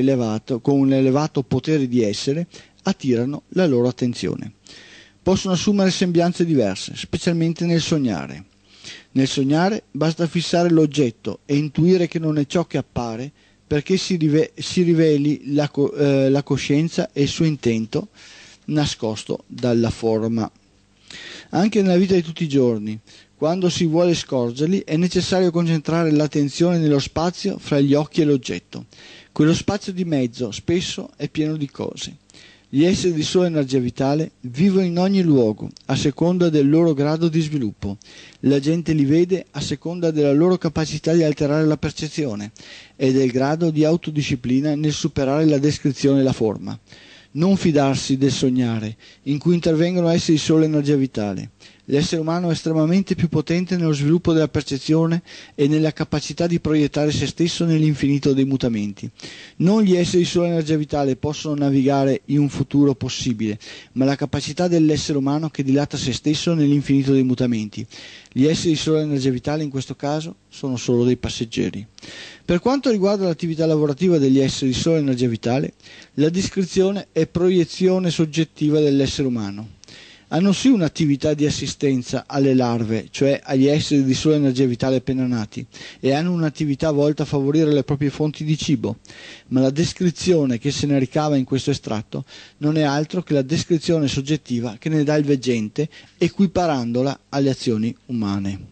un elevato potere di essere, attirano la loro attenzione. Possono assumere sembianze diverse, specialmente nel sognare. Nel sognare basta fissare l'oggetto e intuire che non è ciò che appare perché si riveli la coscienza e il suo intento nascosto dalla forma. Anche nella vita di tutti i giorni, quando si vuole scorgerli, è necessario concentrare l'attenzione nello spazio fra gli occhi e l'oggetto. Quello spazio di mezzo spesso è pieno di cose. Gli esseri di sola energia vitale vivono in ogni luogo, a seconda del loro grado di sviluppo. La gente li vede a seconda della loro capacità di alterare la percezione e del grado di autodisciplina nel superare la descrizione e la forma. Non fidarsi del sognare, in cui intervengono esseri di sola energia vitale. L'essere umano è estremamente più potente nello sviluppo della percezione e nella capacità di proiettare se stesso nell'infinito dei mutamenti. Non gli esseri di sola energia vitale possono navigare in un futuro possibile, ma la capacità dell'essere umano che dilata se stesso nell'infinito dei mutamenti. Gli esseri di sola energia vitale in questo caso sono solo dei passeggeri. Per quanto riguarda l'attività lavorativa degli esseri di sola energia vitale, la descrizione è proiezione soggettiva dell'essere umano. hanno sì un'attività di assistenza alle larve, cioè agli esseri di sola energia vitale appena nati, e hanno un'attività volta a favorire le proprie fonti di cibo, ma la descrizione che se ne ricava in questo estratto non è altro che la descrizione soggettiva che ne dà il veggente, equiparandola alle azioni umane.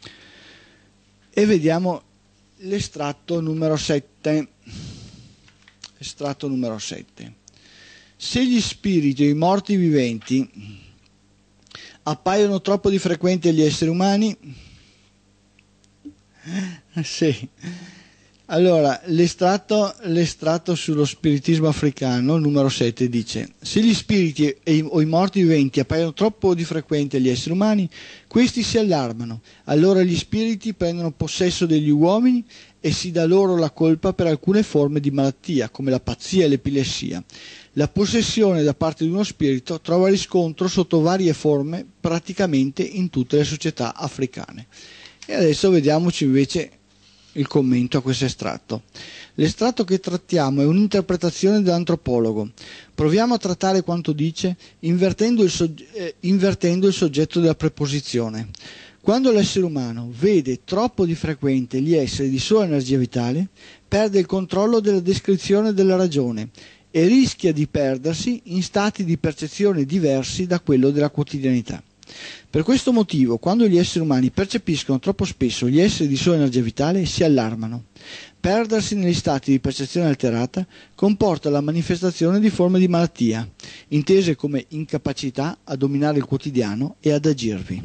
E vediamo l'estratto numero 7. Estratto numero 7. Se gli spiriti o i morti viventi appaiono troppo di frequente agli esseri umani, sì. Allora, l'estratto sullo spiritismo africano, numero 7, dice: se gli spiriti o i morti viventi appaiono troppo di frequente agli esseri umani, questi si allarmano. Allora gli spiriti prendono possesso degli uomini e si dà loro la colpa per alcune forme di malattia, come la pazzia e l'epilessia. La possessione da parte di uno spirito trova riscontro sotto varie forme praticamente in tutte le società africane. E adesso vediamoci invece il commento a questo estratto. L'estratto che trattiamo è un'interpretazione dell'antropologo. Proviamo a trattare quanto dice invertendo il soggetto della preposizione. Quando l'essere umano vede troppo di frequente gli esseri di sola energia vitale, perde il controllo della descrizione della ragione e rischia di perdersi in stati di percezione diversi da quello della quotidianità. Per questo motivo, quando gli esseri umani percepiscono troppo spesso gli esseri di sola energia vitale, si allarmano. Perdersi negli stati di percezione alterata comporta la manifestazione di forme di malattia, intese come incapacità a dominare il quotidiano e ad agirvi.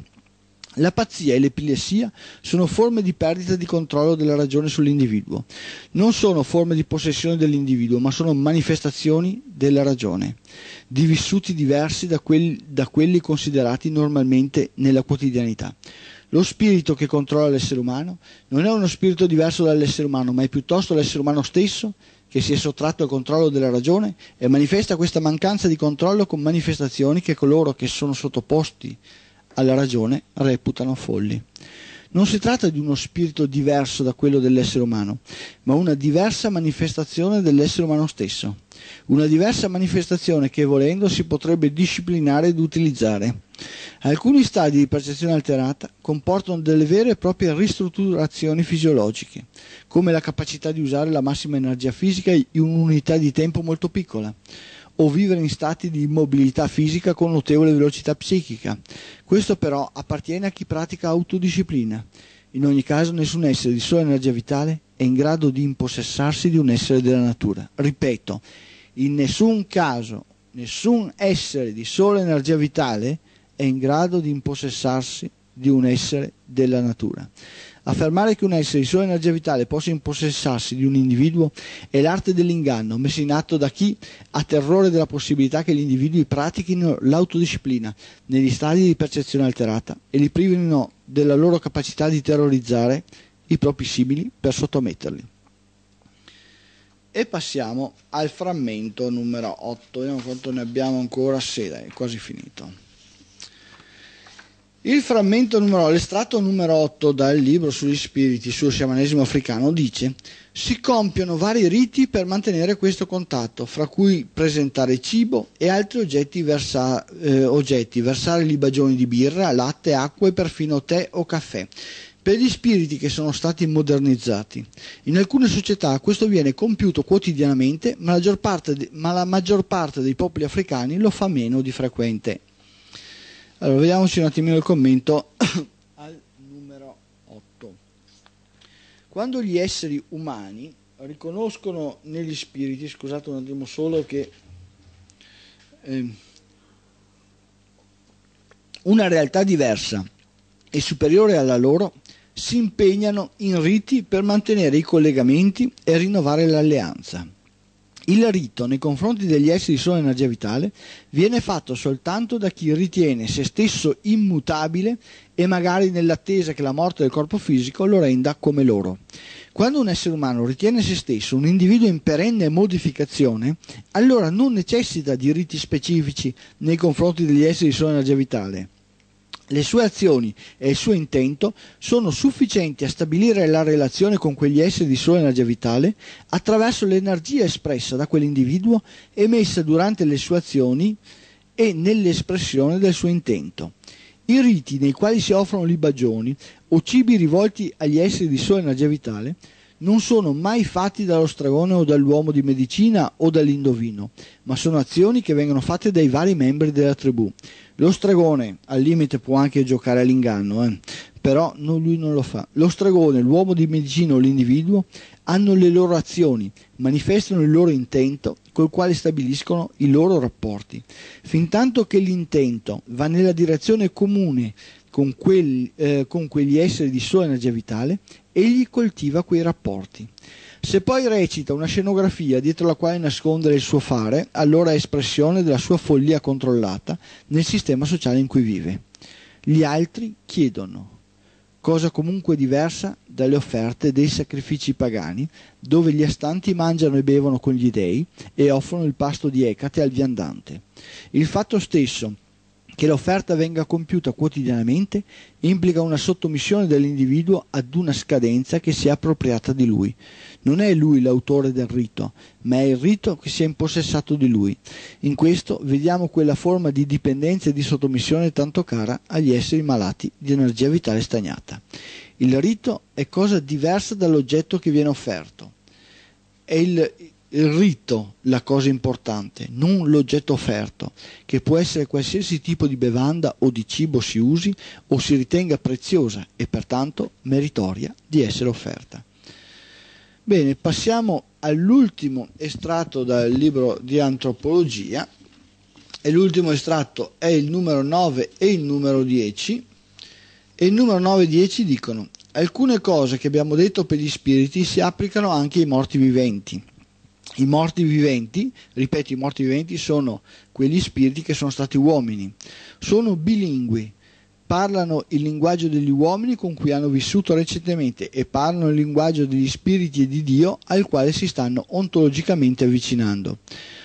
La pazzia e l'epilessia sono forme di perdita di controllo della ragione sull'individuo. Non sono forme di possessione dell'individuo, ma sono manifestazioni della ragione, di vissuti diversi da quelli considerati normalmente nella quotidianità. Lo spirito che controlla l'essere umano non è uno spirito diverso dall'essere umano, ma è piuttosto l'essere umano stesso che si è sottratto al controllo della ragione e manifesta questa mancanza di controllo con manifestazioni che coloro che sono sottoposti alla ragione reputano folli. Non si tratta di uno spirito diverso da quello dell'essere umano, ma una diversa manifestazione dell'essere umano stesso. Una diversa manifestazione che, volendo, si potrebbe disciplinare ed utilizzare. Alcuni stadi di percezione alterata comportano delle vere e proprie ristrutturazioni fisiologiche, come la capacità di usare la massima energia fisica in un'unità di tempo molto piccola, o vivere in stati di immobilità fisica con notevole velocità psichica. Questo però appartiene a chi pratica autodisciplina. In ogni caso nessun essere di sola energia vitale è in grado di impossessarsi di un essere della natura. Ripeto, in nessun caso nessun essere di sola energia vitale è in grado di impossessarsi di un essere della natura. Affermare che un essere di sola energia vitale possa impossessarsi di un individuo è l'arte dell'inganno messa in atto da chi ha terrore della possibilità che gli individui pratichino l'autodisciplina negli stadi di percezione alterata e li privino della loro capacità di terrorizzare i propri simili per sottometterli. E passiamo al frammento numero 8, vediamo quanto ne abbiamo ancora, è quasi finito. Il frammento l'estratto numero 8 dal libro sugli spiriti, sul sciamanesimo africano, dice: si compiono vari riti per mantenere questo contatto, fra cui presentare cibo e altri oggetti, versare libagioni di birra, latte, acqua e perfino tè o caffè, per gli spiriti che sono stati modernizzati. In alcune società questo viene compiuto quotidianamente, ma la maggior parte dei popoli africani lo fa meno di frequente. Allora, vediamoci un attimino il commento al numero 8. Quando gli esseri umani riconoscono negli spiriti, scusate un attimo solo che una realtà diversa e superiore alla loro, si impegnano in riti per mantenere i collegamenti e rinnovare l'alleanza. Il rito nei confronti degli esseri di sola energia vitale viene fatto soltanto da chi ritiene se stesso immutabile e magari nell'attesa che la morte del corpo fisico lo renda come loro. Quando un essere umano ritiene se stesso un individuo in perenne modificazione, allora non necessita di riti specifici nei confronti degli esseri di sola energia vitale. Le sue azioni e il suo intento sono sufficienti a stabilire la relazione con quegli esseri di sola energia vitale attraverso l'energia espressa da quell'individuo emessa durante le sue azioni e nell'espressione del suo intento. I riti nei quali si offrono libagioni o cibi rivolti agli esseri di sola energia vitale non sono mai fatti dallo stregone o dall'uomo di medicina o dall'indovino, ma sono azioni che vengono fatte dai vari membri della tribù. Lo stregone al limite può anche giocare all'inganno, però lui non lo fa. Lo stregone, l'uomo di medicina o l'individuo hanno le loro azioni, manifestano il loro intento col quale stabiliscono i loro rapporti. Fintanto che l'intento va nella direzione comune con quegli esseri di sola energia vitale, egli coltiva quei rapporti. Se poi recita una scenografia dietro la quale nascondere il suo fare, allora è espressione della sua follia controllata nel sistema sociale in cui vive. Gli altri chiedono, cosa comunque diversa dalle offerte dei sacrifici pagani, dove gli astanti mangiano e bevono con gli dei e offrono il pasto di Ecate al viandante. Il fatto stesso che l'offerta venga compiuta quotidianamente implica una sottomissione dell'individuo ad una scadenza che si è appropriata di lui. Non è lui l'autore del rito, ma è il rito che si è impossessato di lui. In questo vediamo quella forma di dipendenza e di sottomissione tanto cara agli esseri malati di energia vitale stagnata. Il rito è cosa diversa dall'oggetto che viene offerto. È il rito la cosa importante, non l'oggetto offerto, che può essere qualsiasi tipo di bevanda o di cibo si usi o si ritenga preziosa e pertanto meritoria di essere offerta. Bene, passiamo all'ultimo estratto dal libro di antropologia, e l'ultimo estratto è il numero 9 e il numero 10, e il numero 9 e 10 dicono: alcune cose che abbiamo detto per gli spiriti si applicano anche ai morti viventi. I morti viventi, ripeto, i morti viventi sono quegli spiriti che sono stati uomini, sono bilingui, parlano il linguaggio degli uomini con cui hanno vissuto recentemente e parlano il linguaggio degli spiriti e di Dio al quale si stanno ontologicamente avvicinando.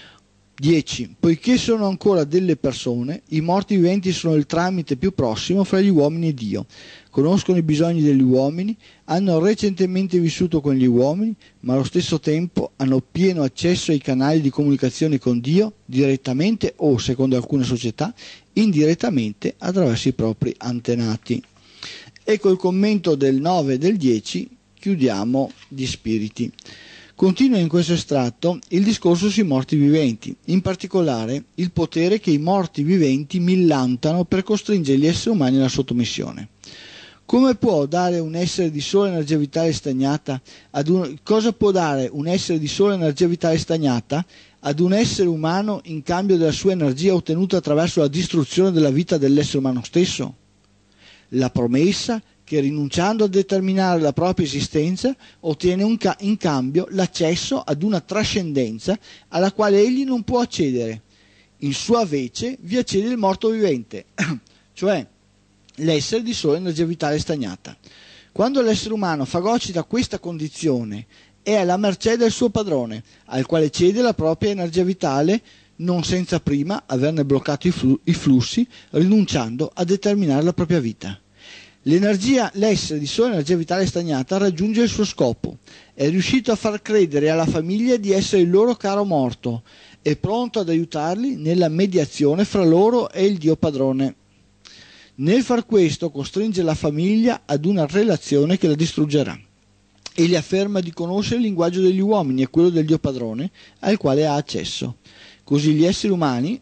10. Poiché sono ancora delle persone, i morti viventi sono il tramite più prossimo fra gli uomini e Dio. Conoscono i bisogni degli uomini, hanno recentemente vissuto con gli uomini, ma allo stesso tempo hanno pieno accesso ai canali di comunicazione con Dio, direttamente o, secondo alcune società, indirettamente attraverso i propri antenati. E col commento del 9 e del 10 chiudiamo gli spiriti. Continua in questo estratto il discorso sui morti viventi, in particolare il potere che i morti viventi millantano per costringere gli esseri umani alla sottomissione. Come può dare un essere di sola energia vitale stagnata cosa può dare un essere di sola energia vitale stagnata ad un essere umano in cambio della sua energia ottenuta attraverso la distruzione della vita dell'essere umano stesso? La promessa che rinunciando a determinare la propria esistenza ottiene in cambio l'accesso ad una trascendenza alla quale egli non può accedere. In sua vece vi accede il morto vivente, cioè l'essere di sola energia vitale stagnata. Quando l'essere umano fagocita questa condizione è alla mercé del suo padrone, al quale cede la propria energia vitale non senza prima averne bloccato i flussi, rinunciando a determinare la propria vita. L'essere di sola energia vitale stagnata raggiunge il suo scopo, è riuscito a far credere alla famiglia di essere il loro caro morto, è pronto ad aiutarli nella mediazione fra loro e il Dio padrone. Nel far questo costringe la famiglia ad una relazione che la distruggerà e gli afferma di conoscere il linguaggio degli uomini e quello del Dio padrone al quale ha accesso. Così agli esseri umani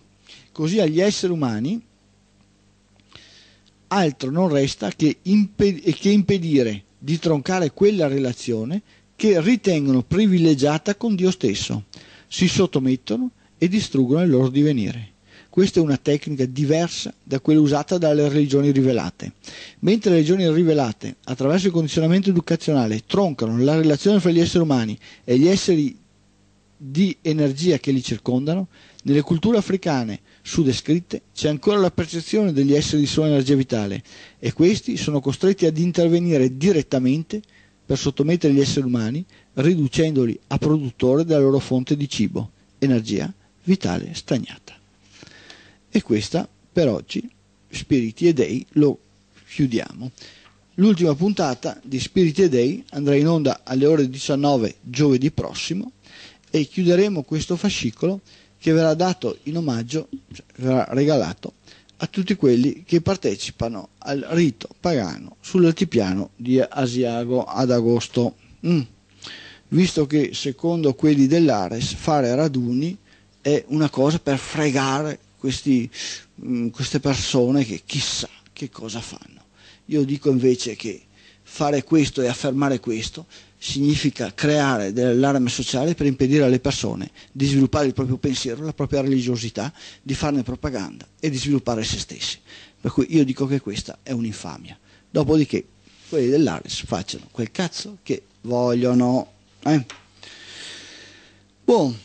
altro non resta che impedire di troncare quella relazione che ritengono privilegiata con Dio stesso, si sottomettono e distruggono il loro divenire. Questa è una tecnica diversa da quella usata dalle religioni rivelate. Mentre le religioni rivelate, attraverso il condizionamento educazionale, troncano la relazione fra gli esseri umani e gli esseri di energia che li circondano, nelle culture africane sudescritte c'è ancora la percezione degli esseri di sola energia vitale e questi sono costretti ad intervenire direttamente per sottomettere gli esseri umani, riducendoli a produttore della loro fonte di cibo, energia vitale stagnata. E questa per oggi, Spiriti e Dei, lo chiudiamo. L'ultima puntata di Spiriti e Dei andrà in onda alle ore 19 giovedì prossimo e chiuderemo questo fascicolo che verrà dato in omaggio, cioè verrà regalato a tutti quelli che partecipano al rito pagano sull'altipiano di Asiago ad agosto. Visto che secondo quelli dell'Ares fare raduni è una cosa per fregare queste persone che chissà che cosa fanno. Io dico invece che fare questo e affermare questo significa creare dell'allarme sociale per impedire alle persone di sviluppare il proprio pensiero, la propria religiosità, di farne propaganda e di sviluppare se stessi. Per cui io dico che questa è un'infamia. Dopodiché quelli dell'Ares facciano quel cazzo che vogliono. Buon.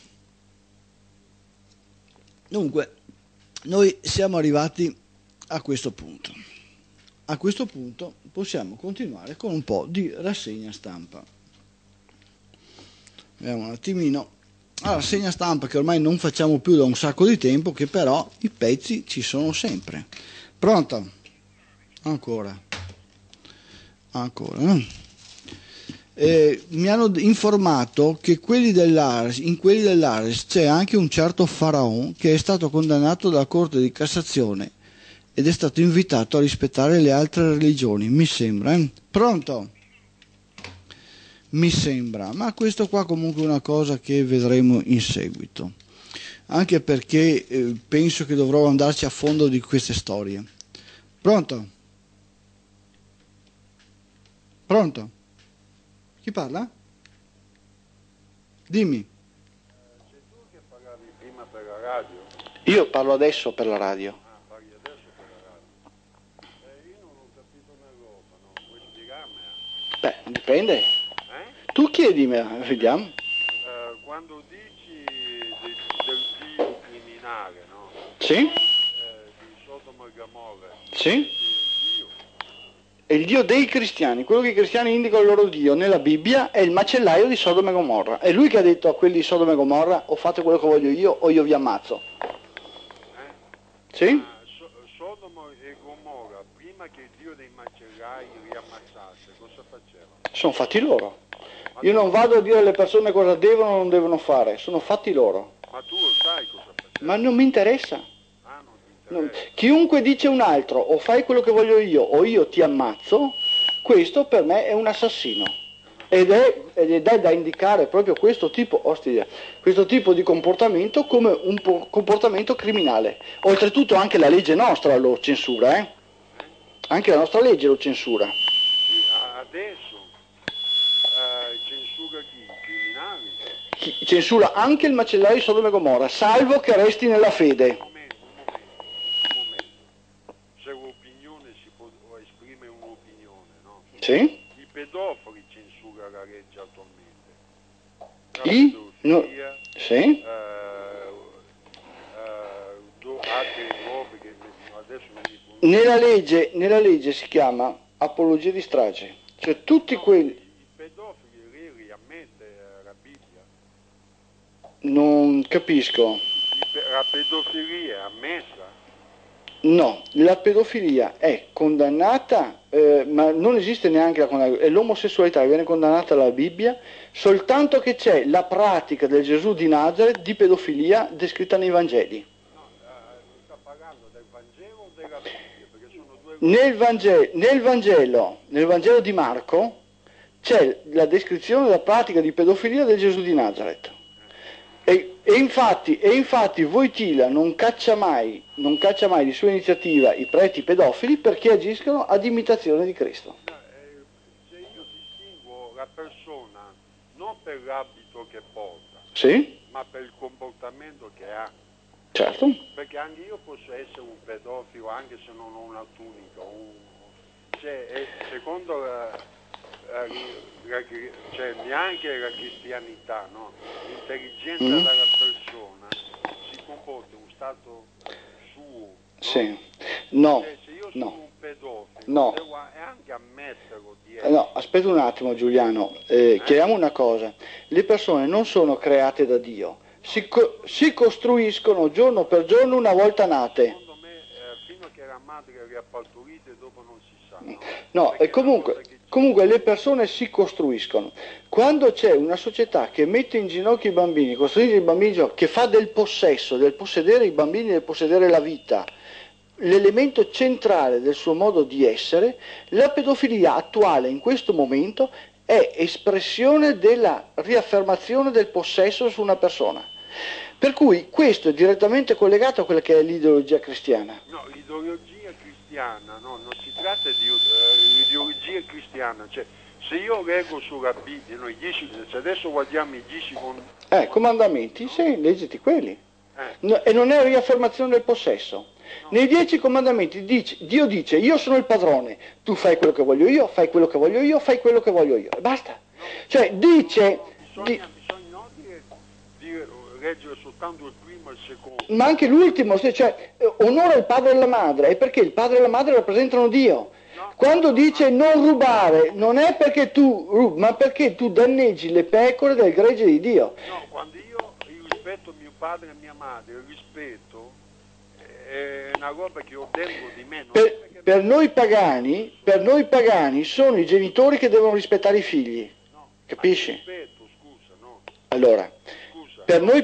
Dunque, noi siamo arrivati a questo punto. A questo punto possiamo continuare con un po' di rassegna stampa. Vediamo un attimino la rassegna stampa che ormai non facciamo più da un sacco di tempo, che però i pezzi ci sono sempre. Pronto? Ancora. Mi hanno informato che in quelli dell'Ares c'è anche un certo Faraon che è stato condannato dalla Corte di Cassazione ed è stato invitato a rispettare le altre religioni, mi sembra. Pronto? Mi sembra, ma questo qua comunque è una cosa che vedremo in seguito, anche perché penso che dovrò andarci a fondo di queste storie. Pronto? Pronto? Chi parla? Dimmi. Sei tu che parlavi prima per la radio? Io parlo adesso per la radio. Ah, parli adesso per la radio. Io non ho capito una roba, no? Puoi spiegarmela? Beh, dipende. Tu chiedimela, vediamo. Quando dici del Dio criminale, no? Sì? Di Sodoma e Gomorra. Sì? Dio. È il Dio dei cristiani, quello che i cristiani indicano il loro Dio nella Bibbia è il macellaio di Sodoma e Gomorra. È lui che ha detto a quelli di Sodoma e Gomorra: o fate quello che voglio io o io vi ammazzo. Sì? Sodoma e Gomorra, prima che il Dio dei macellai li ammazzasse, cosa faceva? Sono fatti loro. Io non vado a dire alle persone cosa devono o non devono fare, sono fatti loro. Ma tu lo sai cosa faceva? Ma non mi interessa. Ah, non ti interessa. Chiunque dice un altro o fai quello che voglio io o io ti ammazzo, questo per me è un assassino. Ed è da indicare proprio questo tipo di comportamento come un comportamento criminale. Oltretutto anche la legge nostra lo censura, Anche la nostra legge lo censura. Sì, adesso censura chi? I criminali? Censura anche il macellaio di Sodoma e Gomorra, salvo che resti nella fede. Un momento. Se l'opinione si può esprimere un'opinione, no? Sì? I pedofili censura la legge attualmente. No. Sì? Altre robe che adesso non mi Nella legge si chiama apologia di strage, cioè tutti quelli. I pedofili li ammette la Bibbia. Non capisco. La pedofilia è ammessa? No, la pedofilia è condannata, ma non esiste neanche la condanna, e l'omosessualità viene condannata dalla Bibbia soltanto che c'è la pratica del Gesù di Nazareth di pedofilia descritta nei Vangeli. No, sta parlando del Vangelo o della Bibbia? Perché sono due... Nel Vangelo di Marco c'è la descrizione della pratica di pedofilia del Gesù di Nazareth. E infatti Wojtyla non caccia mai di sua iniziativa i preti pedofili perché agiscono ad imitazione di Cristo. Se io distinguo la persona non per l'abito che porta, Sì? ma per il comportamento che ha. Certo. Perché anche io posso essere un pedofilo anche se non ho una tunica. Secondo cioè neanche la cristianità, no? L'intelligenza della persona si comporta in un stato suo, no? Sì. No. Cioè, se io sono un pedofilo, no. devo anche ammetterlo di essere. No, aspetta un attimo Giuliano, chiariamo una cosa, le persone non sono create da Dio, si costruiscono giorno per giorno una volta nate. Secondo me fino a che la madre le ha partorite dopo non si sa. No, e comunque Comunque le persone si costruiscono. Quando c'è una società che mette in ginocchio i bambini, costruisce i bambini, che fa del possesso, del possedere i bambini, del possedere la vita, l'elemento centrale del suo modo di essere, la pedofilia attuale in questo momento è espressione della riaffermazione del possesso su una persona. Per cui questo è direttamente collegato a quella che è l'ideologia cristiana. No, l'ideologia cristiana, no, non si tratta di ideologia cristiana, cioè se io leggo sulla Bibbia, no, se adesso guardiamo i 10 comandamenti, sì, leggiti quelli. No, e non è riaffermazione del possesso. No. Nei 10 comandamenti Dio dice: io sono il padrone, tu fai quello che voglio io, fai quello che voglio io, fai quello che voglio io, e basta. No, cioè dice... bisogna non dire leggere soltanto il primo e il secondo. Ma anche l'ultimo, cioè onora il padre e la madre, è perché il padre e la madre rappresentano Dio. No, quando dice non rubare, non è perché tu rubi, ma perché tu danneggi le pecore del gregge di Dio. No, quando io rispetto mio padre e mia madre, il rispetto è una roba che ottengo di me. Per noi pagani sono i genitori che devono rispettare i figli, no, capisci? Rispetto, scusa, no. Allora, scusa, per noi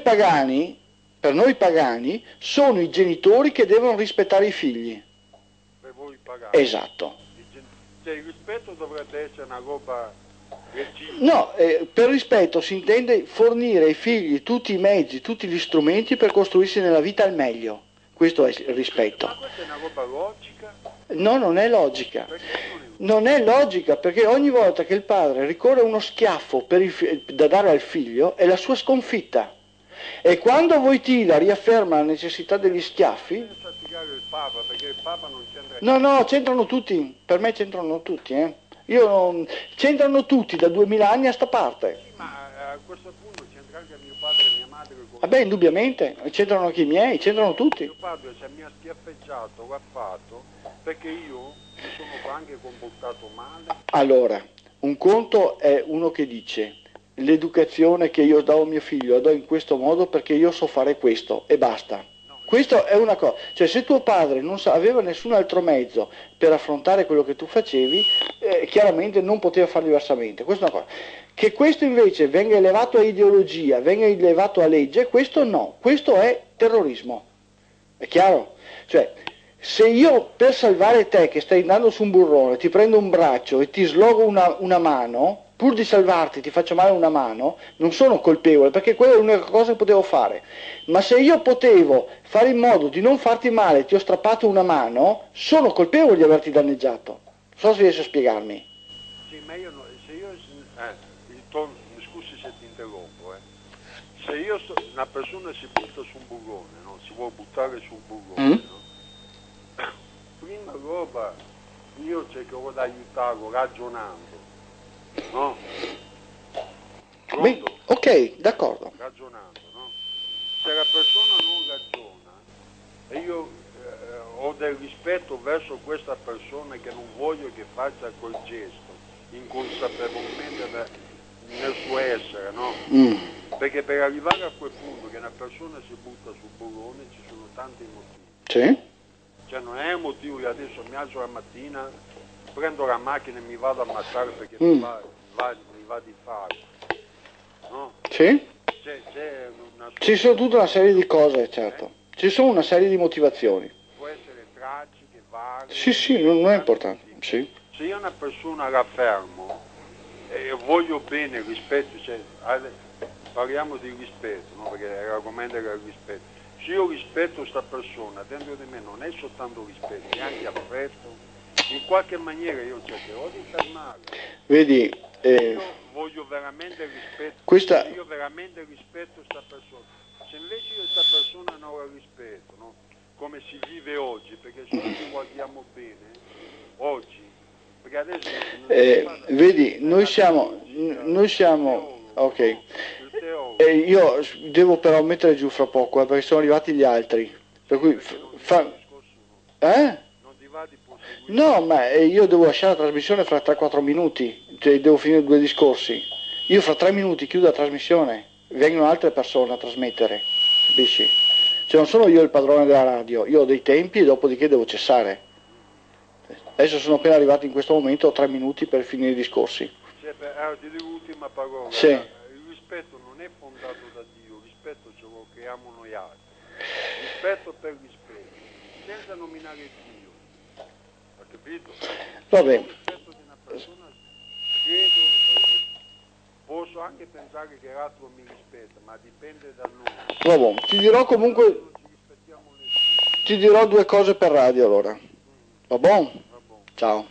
pagani sono i genitori che devono rispettare i figli. Per voi pagani. Esatto. Cioè il rispetto dovrebbe essere una roba reciproca. No, per rispetto si intende fornire ai figli tutti i mezzi, tutti gli strumenti per costruirsi nella vita al meglio. Questo è il rispetto. Ma questa è una roba logica? No, non è logica. Perché non è logica, perché ogni volta che il padre ricorre a uno schiaffo da dare al figlio è la sua sconfitta. E quando Wojtyla riafferma la necessità degli schiaffi... il Papa, perché il Papa non c'entra... No, c'entrano tutti, per me c'entrano tutti, c'entrano tutti da 2000 anni a sta parte. Sì, ma a questo punto c'entra anche mio padre e mia madre. Vabbè, indubbiamente, c'entrano anche i miei, c'entrano tutti. Mio padre se mi ha schiaffeggiato, l'ha fatto, perché io mi sono anche comportato male. Allora, un conto è uno che dice: l'educazione che io do a mio figlio la do in questo modo perché io so fare questo e basta. Questo è una cosa, cioè se tuo padre non aveva nessun altro mezzo per affrontare quello che tu facevi, chiaramente non poteva fare diversamente, questa è una cosa. Che questo invece venga elevato a ideologia, venga elevato a legge, questo no, questo è terrorismo, è chiaro? Cioè, se io per salvare te che stai andando su un burrone ti prendo un braccio e ti slogo una mano, pur di salvarti ti faccio male una mano, non sono colpevole, perché quella è l'unica cosa che potevo fare. Ma se io potevo fare in modo di non farti male, ti ho strappato una mano, sono colpevole di averti danneggiato. Non so se riesco a spiegarmi. Sì, ma io, se io scusi se ti interrompo, se una persona si butta su un burrone, no? Si vuole buttare su un burrone, no? Prima roba, io cercherò di aiutarlo ragionando, no? Beh, ok, d'accordo. Ragionando, no? Se la persona non ragiona e io ho del rispetto verso questa persona che non voglio che faccia quel gesto inconsapevolmente nel suo essere, no? Perché per arrivare a quel punto che una persona si butta sul burrone ci sono tanti motivi. Sì. Cioè non è motivo che adesso mi alzo la mattina, prendo la macchina e mi vado a ammazzare perché mi va di fare, no? Sì. Ci sono tutta una serie di cose, certo. Ci sono una serie di motivazioni. Può essere tragiche, varie. Sì, non è importante. Sì. Se io una persona la fermo e voglio bene, rispetto, cioè, parliamo di rispetto, no? Perché l'argomento era il rispetto. Se io rispetto questa persona, dentro di me non è soltanto rispetto, è anche affetto, in qualche maniera io cercherò di fermarlo. Vedi, io voglio veramente rispetto, io veramente rispetto questa persona. Se invece io questa persona non la rispetto, no? Come si vive oggi, perché se noi ci guardiamo bene, oggi, perché adesso... vedi, noi siamo ok. Io devo però mettere giù fra poco, perché sono arrivati gli altri. Per cui Non ti va di proseguire? No, ma io devo lasciare la trasmissione fra 3-4 minuti, cioè devo finire 2 discorsi. Io fra 3 minuti chiudo la trasmissione, vengono altre persone a trasmettere, capisci? Cioè non sono io il padrone della radio, io ho dei tempi e dopodiché devo cessare. Adesso sono appena arrivati in questo momento, ho 3 minuti per finire i discorsi. Ti dico l'ultima parola. Sì. Il rispetto non è fondato da Dio, il rispetto ce lo creiamo noi altri. Rispetto per rispetto, senza nominare Dio. Ha capito? Va bene. Il rispetto di una persona, credo, posso anche pensare che l'altro mi rispetta, ma dipende da noi. Va bene. Ti dirò comunque, ti dirò 2 cose per radio allora. Va buono? Ciao.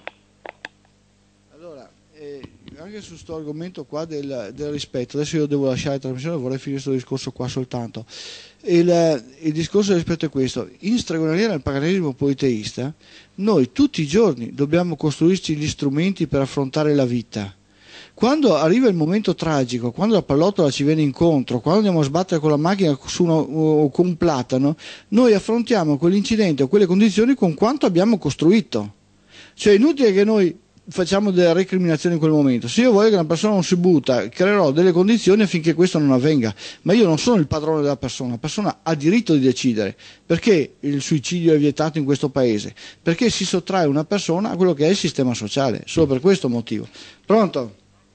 Allora, anche su sto argomento qua del rispetto, adesso io devo lasciare la trasmissione, vorrei finire questo discorso qua soltanto. Il discorso del rispetto è questo: in stregoneria nel paganesimo politeista noi tutti i giorni dobbiamo costruirci gli strumenti per affrontare la vita. Quando arriva il momento tragico, quando la pallottola ci viene incontro, quando andiamo a sbattere con la macchina con un platano, noi affrontiamo quell'incidente o quelle condizioni con quanto abbiamo costruito. Cioè è inutile che noi facciamo delle recriminazioni in quel momento. Se io voglio che una persona non si butta, creerò delle condizioni affinché questo non avvenga, ma io non sono il padrone della persona. La persona ha diritto di decidere. Perché il suicidio è vietato in questo paese? Perché si sottrae una persona a quello che è il sistema sociale, solo per questo motivo. Pronto?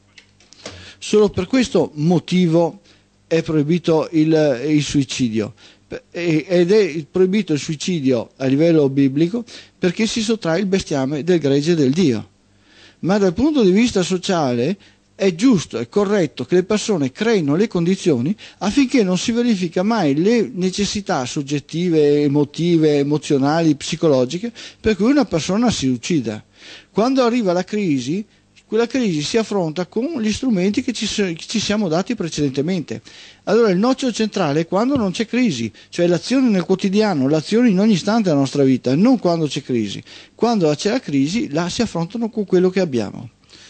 Solo per questo motivo è proibito il suicidio, ed è proibito il suicidio a livello biblico perché si sottrae il bestiame del gregge del Dio. Ma dal punto di vista sociale è giusto e corretto che le persone creino le condizioni affinché non si verifica mai le necessità soggettive, emotive, emozionali, psicologiche per cui una persona si uccida. Quando arriva la crisi, quella crisi si affronta con gli strumenti che ci siamo dati precedentemente. Allora il nocciolo centrale è quando non c'è crisi, cioè l'azione nel quotidiano, l'azione in ogni istante della nostra vita, non quando c'è crisi. Quando c'è la crisi, là si affrontano con quello che abbiamo.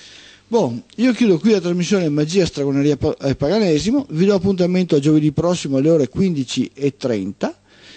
Io chiudo qui la trasmissione Magia, Stregoneria e Paganesimo, vi do appuntamento a giovedì prossimo alle ore 15:30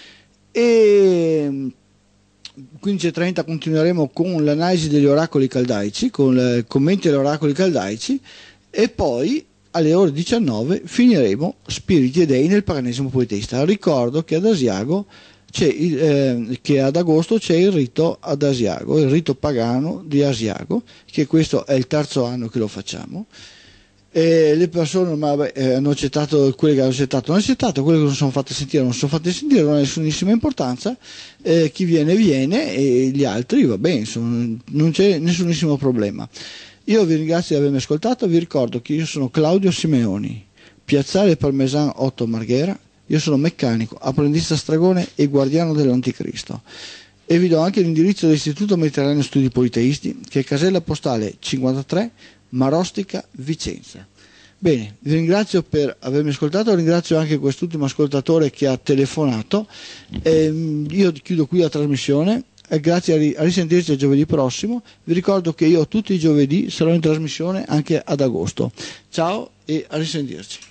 e 15:30 continueremo con l'analisi degli oracoli caldaici, con commenti agli oracoli caldaici, e poi alle ore 19 finiremo Spiriti e Dei nel paganesimo politeista. Ricordo che ad Asiago che ad agosto c'è il rito ad Asiago, il rito pagano di Asiago, che questo è il 3° anno che lo facciamo. Le persone hanno accettato, quelle che hanno accettato, quelle che non sono fatte sentire non ha nessunissima importanza. Chi viene e gli altri va bene, non c'è nessunissimo problema. Io vi ringrazio di avermi ascoltato, vi ricordo che io sono Claudio Simeoni, Piazzale Parmesan 8 Marghera, io sono meccanico, apprendista stregone e guardiano dell'Anticristo. E vi do anche l'indirizzo dell'Istituto Mediterraneo Studi Politeisti, che è casella postale 53 Marostica, Vicenza. Bene, vi ringrazio per avermi ascoltato, ringrazio anche quest'ultimo ascoltatore che ha telefonato. Io chiudo qui la trasmissione, grazie, a risentirci giovedì prossimo. Vi ricordo che io tutti i giovedì sarò in trasmissione anche ad agosto. Ciao e a risentirci.